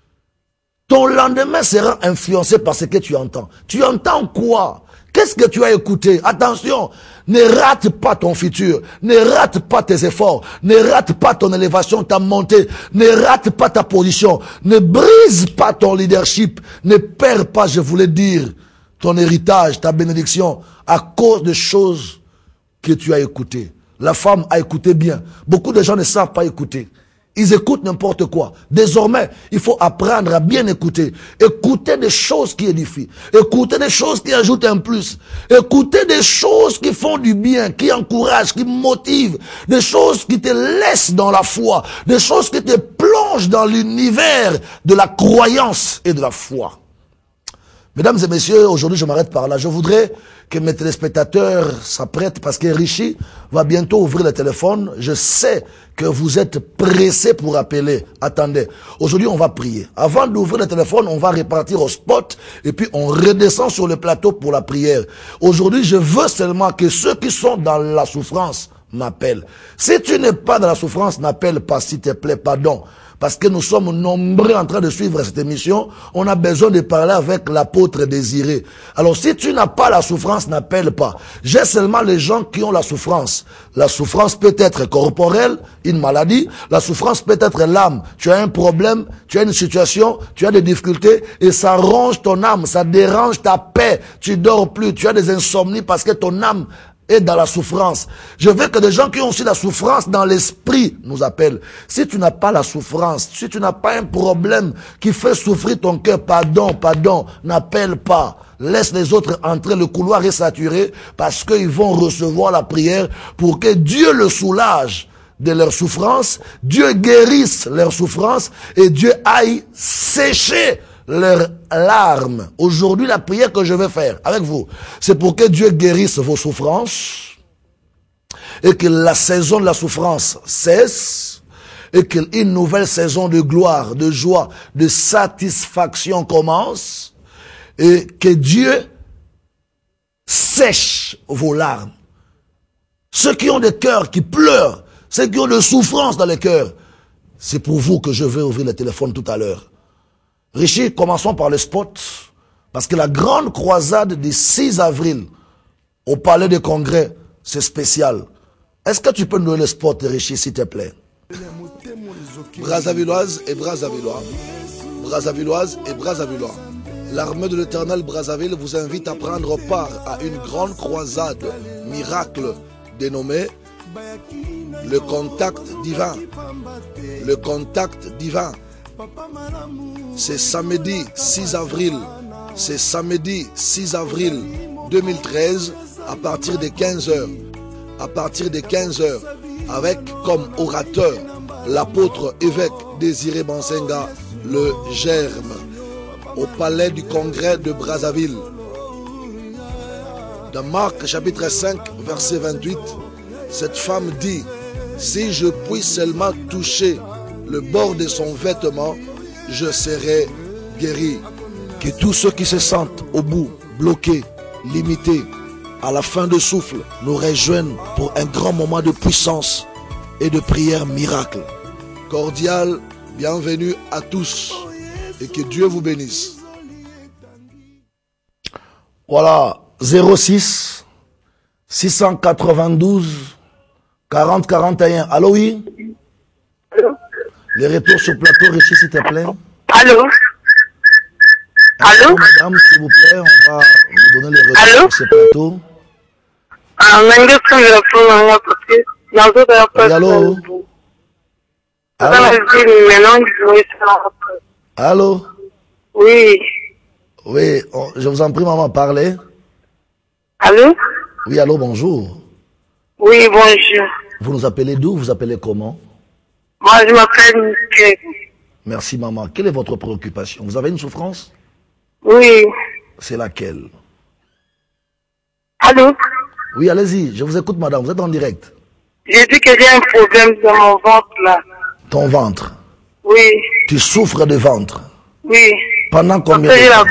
Ton lendemain sera influencé par ce que tu entends. Tu entends quoi? Qu'est-ce que tu as écouté? Attention, ne rate pas ton futur, ne rate pas tes efforts, ne rate pas ton élévation, ta montée, ne rate pas ta position, ne brise pas ton leadership, ne perds pas, je voulais dire, ton héritage, ta bénédiction, à cause de choses que tu as écoutées. La femme a écouté bien. Beaucoup de gens ne savent pas écouter. Ils écoutent n'importe quoi. Désormais, il faut apprendre à bien écouter. Écouter des choses qui édifient. Écouter des choses qui ajoutent un plus. Écouter des choses qui font du bien, qui encouragent, qui motivent. Des choses qui te laissent dans la foi. Des choses qui te plongent dans l'univers de la croyance et de la foi. Mesdames et messieurs, aujourd'hui je m'arrête par là. Je voudrais que mes téléspectateurs s'apprêtent parce que Richie va bientôt ouvrir le téléphone. Je sais que vous êtes pressés pour appeler. Attendez, aujourd'hui on va prier. Avant d'ouvrir le téléphone, on va repartir au spot et puis on redescend sur le plateau pour la prière. Aujourd'hui, je veux seulement que ceux qui sont dans la souffrance m'appellent. Si tu n'es pas dans la souffrance, n'appelle pas, s'il te plaît, pardon. Parce que nous sommes nombreux en train de suivre cette émission, on a besoin de parler avec l'apôtre Désiré. Alors si tu n'as pas la souffrance, n'appelle pas. J'ai seulement les gens qui ont la souffrance. La souffrance peut être corporelle, une maladie. La souffrance peut être l'âme. Tu as un problème, tu as une situation, tu as des difficultés et ça ronge ton âme, ça dérange ta paix. Tu dors plus, tu as des insomnies parce que ton âme et dans la souffrance. Je veux que des gens qui ont aussi la souffrance dans l'esprit nous appellent. Si tu n'as pas la souffrance, si tu n'as pas un problème qui fait souffrir ton cœur, pardon, n'appelle pas. Laisse les autres entrer, le couloir est saturé parce qu'ils vont recevoir la prière pour que Dieu le soulage de leur souffrance, Dieu guérisse leur souffrance et Dieu aille sécher leurs larmes. Aujourd'hui, la prière que je vais faire avec vous, c'est pour que Dieu guérisse vos souffrances et que la saison de la souffrance cesse et qu'une nouvelle saison de gloire, de joie, de satisfaction commence et que Dieu sèche vos larmes. Ceux qui ont des cœurs qui pleurent, ceux qui ont de souffrance dans les cœurs, c'est pour vous que je vais ouvrir le téléphone tout à l'heure. Richie, commençons par le spot, parce que la grande croisade du 6 avril au Palais des Congrès, c'est spécial. Est-ce que tu peux nous donner le spot, Richie, s'il te plaît? Brazzavilloises et Brazzavillois, Brazzavilloises et Brazzavillois, l'armée de l'Éternel Brazzaville vous invite à prendre part à une grande croisade miracle dénommée le contact divin. Le contact divin. C'est samedi 6 avril. C'est samedi 6 avril 2013 à partir de 15h. À partir de 15h, avec comme orateur l'apôtre évêque Désiré Bansenga, le Germe. au palais du congrès de Brazzaville. Dans Marc chapitre 5, verset 28, cette femme dit, si je puis seulement toucher le bord de son vêtement, je serai guéri. Que tous ceux qui se sentent au bout, bloqués, limités, à la fin de souffle, nous rejoignent pour un grand moment de puissance et de prière miracle. Cordial, bienvenue à tous et que Dieu vous bénisse. Voilà, 06 692 40 41. Allô, oui? Allô? Les retours sur plateau, Richie, s'il te plaît. Allô? Allô? Madame, s'il vous plaît, on va vous donner les retours sur ce plateau. Allô? Allô? Oui. Oui, je vous en prie, maman, parlez. Allô? Oui, allô, bonjour. Oui, bonjour. Vous nous appelez d'où? Vous appelez comment? Moi, je m'appelle Michel. Merci, maman. Quelle est votre préoccupation? Vous avez une souffrance? Oui. C'est laquelle? Allô? Oui, allez-y, je vous écoute, madame, vous êtes en direct. J'ai dit que j'ai un problème dans mon ventre, là. Ton ventre? Oui. Tu souffres de ventre? Oui. Pendant combien de Après, j'ai la temps?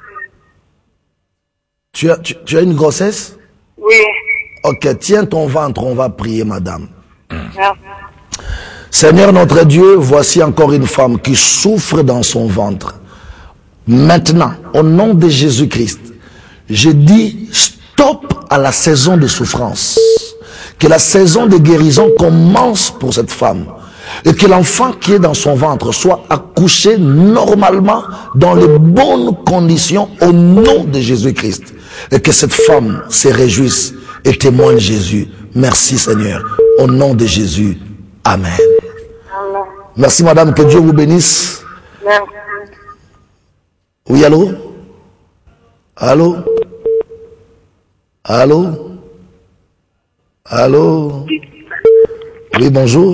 grossesse. Tu as une grossesse? Oui. Ok, tiens ton ventre, on va prier, madame. Merci. Seigneur notre Dieu, voici encore une femme qui souffre dans son ventre. Maintenant, au nom de Jésus-Christ, je dis stop à la saison de souffrance. Que la saison de guérison commence pour cette femme. Et que l'enfant qui est dans son ventre soit accouché normalement dans les bonnes conditions au nom de Jésus-Christ. Et que cette femme se réjouisse et témoigne Jésus. Merci Seigneur. Au nom de Jésus. Amen. Amen. Merci madame, que Dieu vous bénisse. Merci. Oui, allô? Allô? Allô? Allô? Oui, bonjour.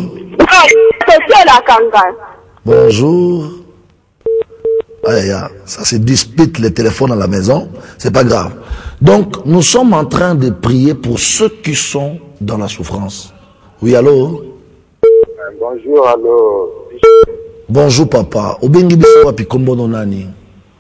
Bonjour. Aïe, ça se dispute les téléphones à la maison. C'est pas grave. Donc, nous sommes en train de prier pour ceux qui sont dans la souffrance. Oui, allô? Bonjour, allô. Bonjour, papa. Obengi biso wapi kombo no nani?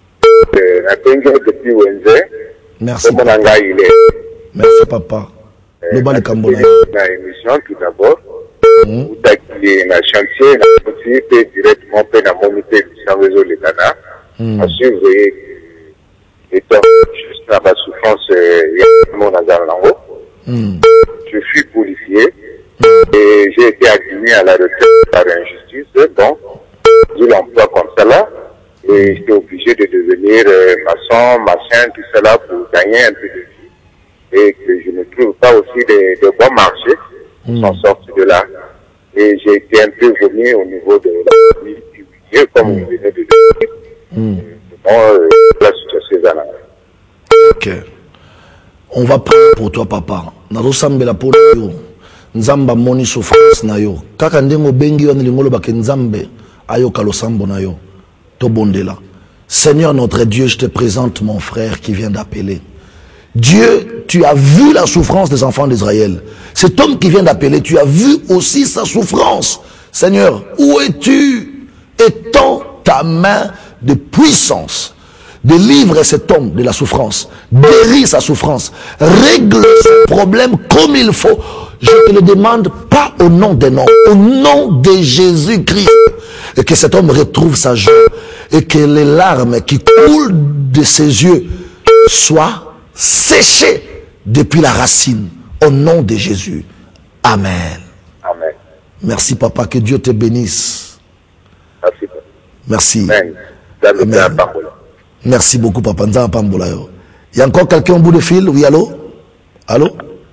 Depuis Wenze. Merci, papa. Merci, papa. Le bal kambo na émission tout d'abord. Vous taquillez un chantier, la continuité directement pour la monité du sans réseau de Ghana. Ensuite, vous voyez, étant juste dans la souffrance, il y a mon Lango. Je suis policier et j'ai été admis à la retraite par injustice. Donc, je l'emploi comme ça là. Et j'étais obligé de devenir maçon, machin, tout cela pour gagner un peu de vie. Et que je ne trouve pas aussi de bon marché pour s'en sortir de là. Et j'ai été un peu vomi au niveau de la vie, comme vous venez de le dire. La situation est là. Ok. On va prier pour toi, papa. Narosambela pour yo. Nzamba moni souffrance na yo. Kaka ndengo bengi yo nilingolo bake nzambe ayo kalosambo na yo. Tobondela. Seigneur notre Dieu, je te présente mon frère qui vient d'appeler. Dieu, tu as vu la souffrance des enfants d'Israël. Cet homme qui vient d'appeler, tu as vu aussi sa souffrance. Seigneur, où es-tu? Étends ta main de puissance. Délivre cet homme de la souffrance. Guéris sa souffrance. Règle ses problèmes comme il faut. Je te le demande pas au nom des noms, au nom de Jésus-Christ. Et que cet homme retrouve sa joie. Et que les larmes qui coulent de ses yeux soient séchées depuis la racine. Au nom de Jésus. Amen. Amen. Merci papa, que Dieu te bénisse. Merci. Merci. Amen. Amen. Merci beaucoup papa. Il y a encore quelqu'un au bout de fil? Oui, allô? Allô?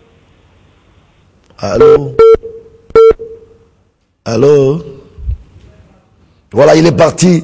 Allô? Allô? Voilà, il est parti.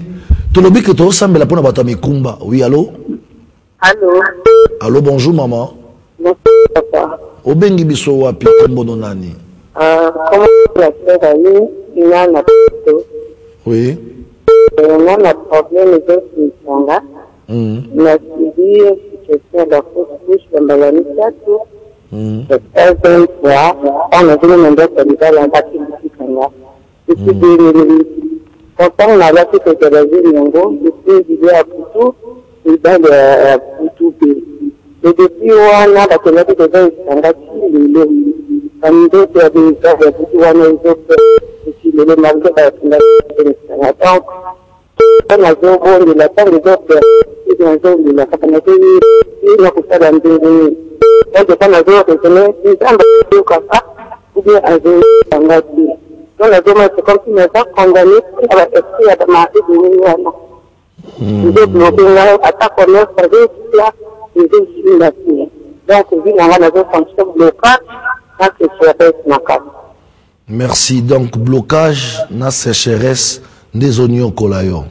Oui, allô? Allô? Allô, bonjour maman. Bonjour, papa. Obengi biso wapi kombo no nani? Comment tu as il y a un Oui. problème de Na suivi situation de la fausse couche dans Balani 4. C'est un fois, on a vu mon docteur dans la partie du Kenya. Depuis 2008. Pourtant, on a vu que c'était la ville Nyongo, depuis l'idée à Poutou, et dans le Poutou pays. Et depuis, on a la que dans le Sangati, le comme d'autres habitants de Poutou, on a eu d'autres, et puis le marché de la donc, on a vu au de la part des autres, et dans le zone de la capacité, et la coupe d'un peu de donc, quand on a vu au déjeuner, ils ont comme ça, ou bien un jour, Sangati. Donc, la demande, c'est comme si nous avons condamné à la question de marché de l'Union. Nous avons bloqué l'attaque au nord, ça veut dire que nous avons une donc, vu qu'on a la fonction blocage, ça c'est sur la carte. Merci. Donc, blocage, na sécheresse des oignons colayo.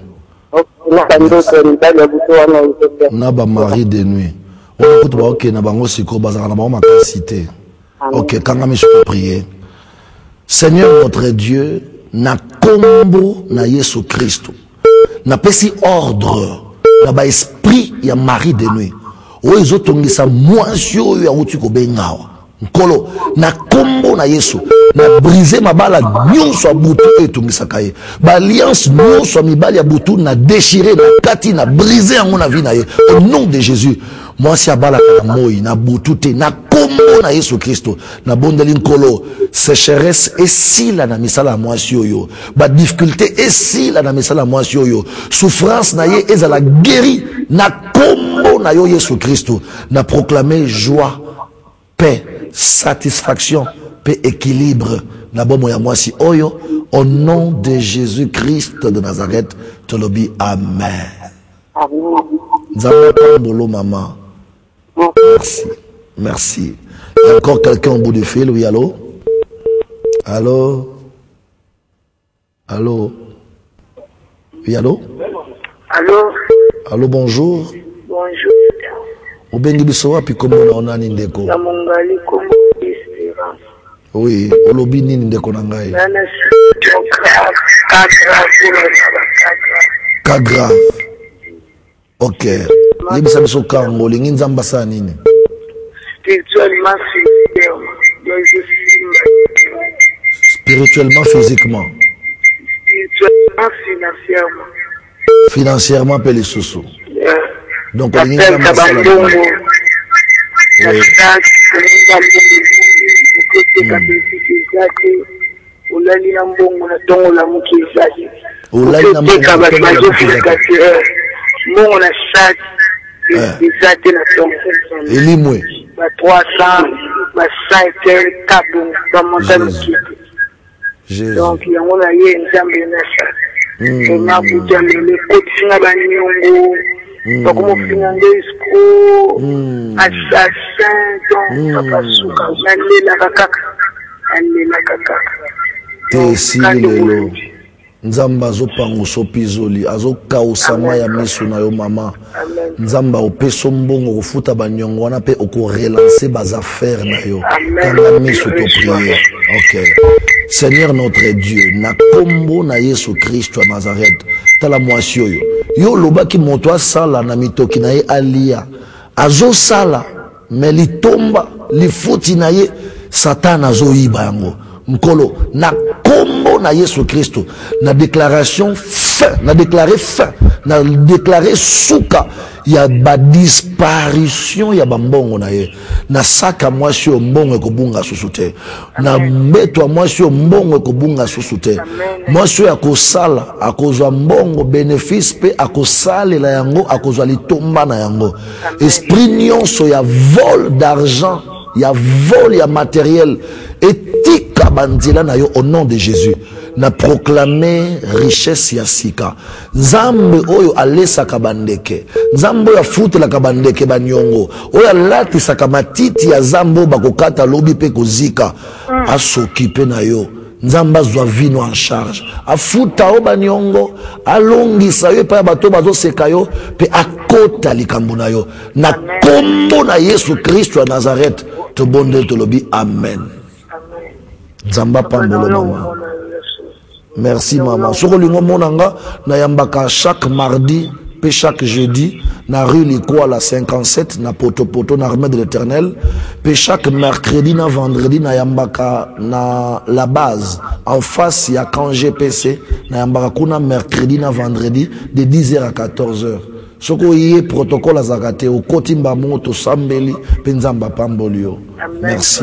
Na ba mari de nuit. On a écouté ok na bango siko bazara na bango makasité. Ok, quand on a prié. Seigneur notre Dieu, na kombo na Yesu Christo. Na pesi ordre na ba esprit ya mari de nuit. Oyo zotongisa mwasi oyo ya uti ko bengawa. Nkolo na kombo na Yesu na briser mabala nyonso ya butu etongisa kaye. Ba alliance nyonso mibali ya butu na déchirer na kati na briser yango na vie na ye. Au nom de Jésus. Moi si abala na moi na butu te na kombo na Yesu Christo na bondeli nkolo sécheresse esila na misala mwasi oyo ba difficulté esila na misala mwasi oyo souffrance na ye ezala guéri na kombo na yo Yesu Christo na proclamer joie paix satisfaction paix équilibre na bomo ya mwasi oyo au nom de Jésus-Christ de Nazareth tolobi amen. Amen. Nzambe pambolo maman. Merci. Merci. Il y a encore quelqu'un au bout du fil. Oui, allô? Allô? Allô? Oui, allô? Allô? Allô, bonjour. Bonjour. Obengi bisowa puis comment on a ndeko? Na mongali Congo Espérance. Oui, olobi nini ndeko na ngai? Nana Cas grave. Ok. Yebisa biso kango lingi nzamba sa nini? Spirituellement, spirituellement, physiquement. Spirituellement, financièrement. Financièrement, pe les sous. Donc, on lingi nzamba sa la. Oui. Elimwe. 300, 5 kabou, dans mon Jésus. donc il y a un ensemble de on a bouté les coaching à Banyongo, donc on finit l'escroc, assassin, donc papa souka, j'allais la caca, te silelo nzamba azopango sopizoli azokausa ya miso na yo mama nzamba opeso mbongo kofuta banyongo wana pe okorelance bas affaires na yo kanga miso to prier. Ok. Seigneur notre Dieu na kombo na Yesu Christ wa Nazareth tala mwasi oyo yo lobaki moto asala na mitoki na ye alia azosala me litomba lifuti na ye Satan azoyiba yango Nkolo, na kombo na Yesu Christo, na déclaration fin, na déclaré fin, na déclaré souka, ya ba disparition ya bambongo na ye, na saka mwasi o mbongo ekobunga susute, na mbeto mwasi o mbongo ekobunga susute, mwasi ya kosala, akozwa mbongo bénéfice pe akosale la yango, akozwa litomba na yango, esprit nyonso ya vol d'argent, ya vol ya matériel, etika bandila na yo au nom de Jésus na proclamer richesse ya sika nzambe oyo alesa kabandeke nzambe ya futa la kabandeke banyongo oyo latisa kamatiti ya zambo bakokata lobi pe kozika asokipe na yo nzamba zwa vino en charge afuta o banyongo alongisa yo pa bato bazoseka yo pe akota likambo na yo na kombo na Yesu Kristo wa Nazareth to bonde to lobi amen. Nzamba pambolo mama. Merci maman. Soko lingo monanga na yambaka chaque mardi Puis chaque jeudi, na rue Likwa la 57, na Poto Poto, na Armée de l'Éternel. Puis chaque mercredi, na vendredi, na Yambaka, na la base. En face, il y a quand GPC, na Yambaka kuna mercredi, na vendredi, de 10h à 14h. Ce qui est protocole à Zagate, au Kotimba Moto, Sambeli, Penzamba Pambolio. Merci.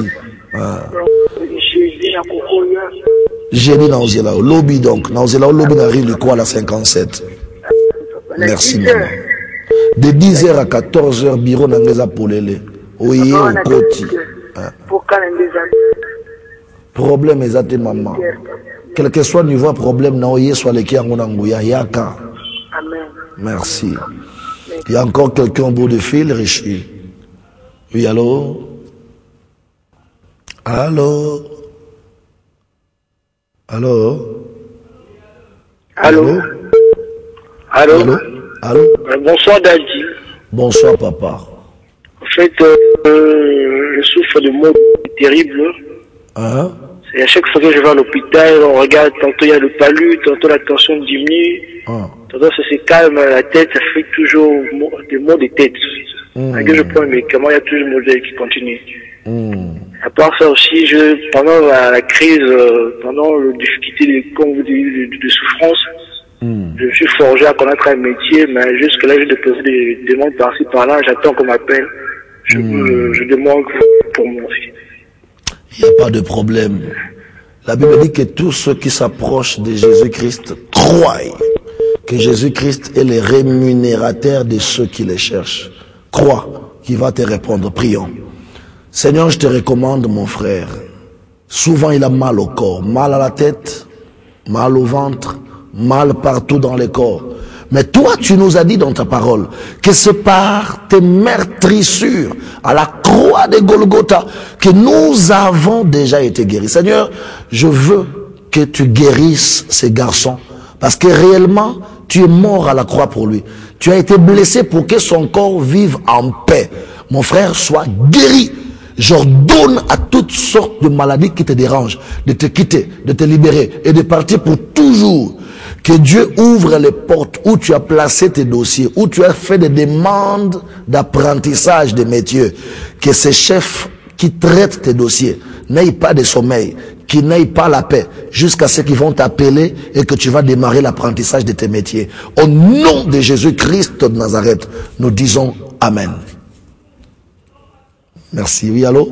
J'ai dit Nauzela, lobby donc, Nauzela, lobby na rue Likwa la 57. Merci, maman. De 10h à 14h, bureau n'angeza polele. Oui, au côté. Problème exact, maman. Quel que soit le niveau de problème, na soit les qui en yaka. Merci. Il y a encore quelqu'un au bout de fil, Richie. Oui, allô? Allô? Allô? Allô? Allô? Allô? Allô? Bonsoir Dadji. Bonsoir papa. En fait, je souffre de maux terribles. Hein? Et à chaque fois que je vais à l'hôpital, on regarde, tantôt il y a le palu, tantôt la tension diminue, tantôt ça se calme, la tête, ça fait toujours des maux de tête. Dès que je prends un médicament, il y a toujours le modèle qui continue. À part ça aussi, pendant la crise, pendant la difficulté de souffrance, je me suis forgé à connaître un métier, mais jusque-là, j'ai déposé des demandes par-ci, par-là, j'attends qu'on m'appelle. Je demande pour mon fils. Il n'y a pas de problème. La Bible dit que tous ceux qui s'approchent de Jésus-Christ croient que Jésus-Christ est le rémunérateur de ceux qui les cherchent. Crois qu'il va te répondre. Prions. Seigneur, je te recommande mon frère. Souvent, il a mal au corps, mal à la tête, mal au ventre, mal partout dans le corps. Mais toi, tu nous as dit dans ta parole que c'est par tes meurtrissures à la croix de Golgotha que nous avons déjà été guéris. Seigneur, je veux que tu guérisses ces garçons parce que réellement, tu es mort à la croix pour lui. Tu as été blessé pour que son corps vive en paix. Mon frère soit guéri. J'ordonne à toutes sortes de maladies qui te dérangent de te quitter, de te libérer et de partir pour toujours. Que Dieu ouvre les portes où tu as placé tes dossiers, où tu as fait des demandes d'apprentissage des métiers. Que ces chefs qui traitent tes dossiers n'aient pas de sommeil, qui n'aient pas la paix, jusqu'à ce qu'ils vont t'appeler et que tu vas démarrer l'apprentissage de tes métiers. Au nom de Jésus-Christ de Nazareth, nous disons Amen. Merci. Oui, allô?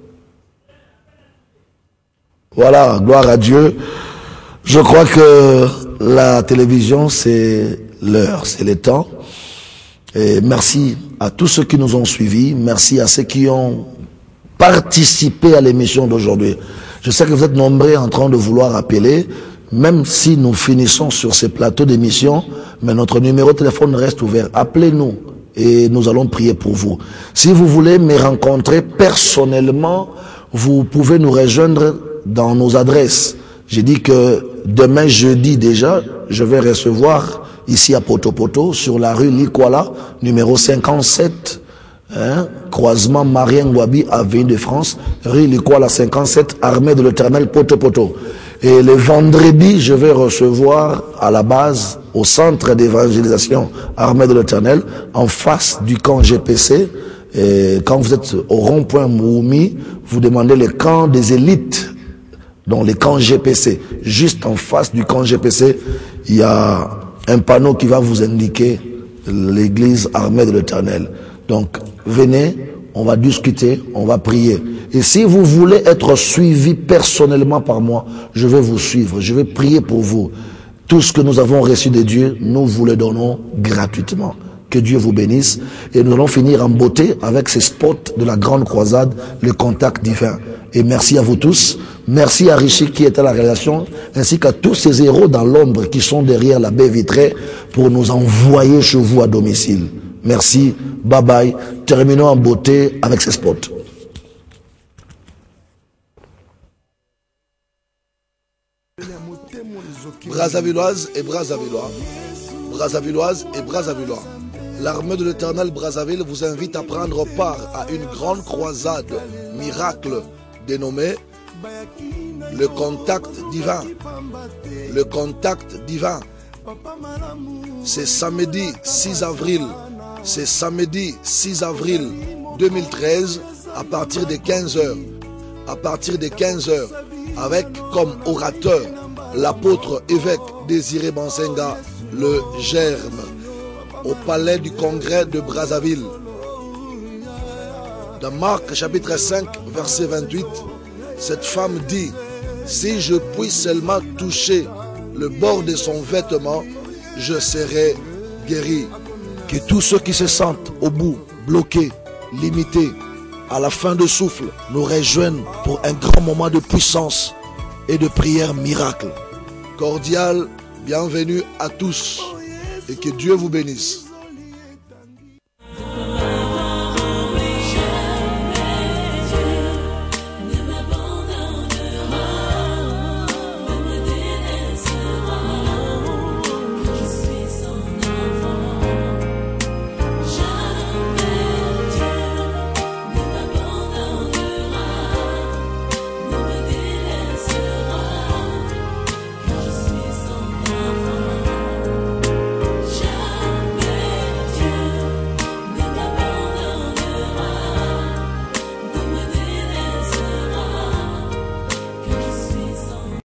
Voilà, gloire à Dieu. Je crois que la télévision, c'est l'heure, c'est le temps. Et merci à tous ceux qui nous ont suivis. Merci à ceux qui ont participé à l'émission d'aujourd'hui. Je sais que vous êtes nombreux en train de vouloir appeler, même si nous finissons sur ces plateaux d'émission, mais notre numéro de téléphone reste ouvert. Appelez-nous et nous allons prier pour vous. Si vous voulez me rencontrer personnellement, vous pouvez nous rejoindre dans nos adresses. J'ai dit que demain jeudi déjà, je vais recevoir ici à Poto Poto, sur la rue Likwala, numéro 57, croisement Marien Ngwabi, avenue de France, rue Likwala 57, Armée de l'Éternel, Poto Poto. Et le vendredi, je vais recevoir à la base, au centre d'évangélisation Armée de l'Éternel, en face du camp GPC. Et quand vous êtes au rond-point Moumi, vous demandez le camp des élites, dans les camps GPC. Juste en face du camp GPC, il y a un panneau qui va vous indiquer l'église Armée de l'Éternel. Donc, venez, on va discuter, on va prier. Et si vous voulez être suivi personnellement par moi, je vais vous suivre, je vais prier pour vous. Tout ce que nous avons reçu de Dieu, nous vous le donnons gratuitement. Que Dieu vous bénisse. Et nous allons finir en beauté avec ces spots de la grande croisade, le contact divin. Et merci à vous tous. Merci à Richie qui est à la réalisation, ainsi qu'à tous ces héros dans l'ombre qui sont derrière la baie vitrée pour nous envoyer chez vous à domicile. Merci. Bye bye. Terminons en beauté avec ces spots. Brazzavilloise et Brazzavillois. Brazzavilloise et Brazzavillois. L'armée de l'Éternel Brazzaville vous invite à prendre part à une grande croisade miracle dénommée le contact divin. Le contact divin. C'est samedi 6 avril. C'est samedi 6 avril 2013 à partir de 15h. À partir de 15h, avec comme orateur l'apôtre évêque Désiré Bansenga, le Germe, au palais du congrès de Brazzaville. Dans Marc chapitre 5, verset 28, cette femme dit, « Si je puis seulement toucher le bord de son vêtement, je serai guéri. » Que tous ceux qui se sentent au bout, bloqués, limités, à la fin de souffle, nous rejoignent pour un grand moment de puissance et de prière miracle. Cordial, bienvenue à tous et que Dieu vous bénisse.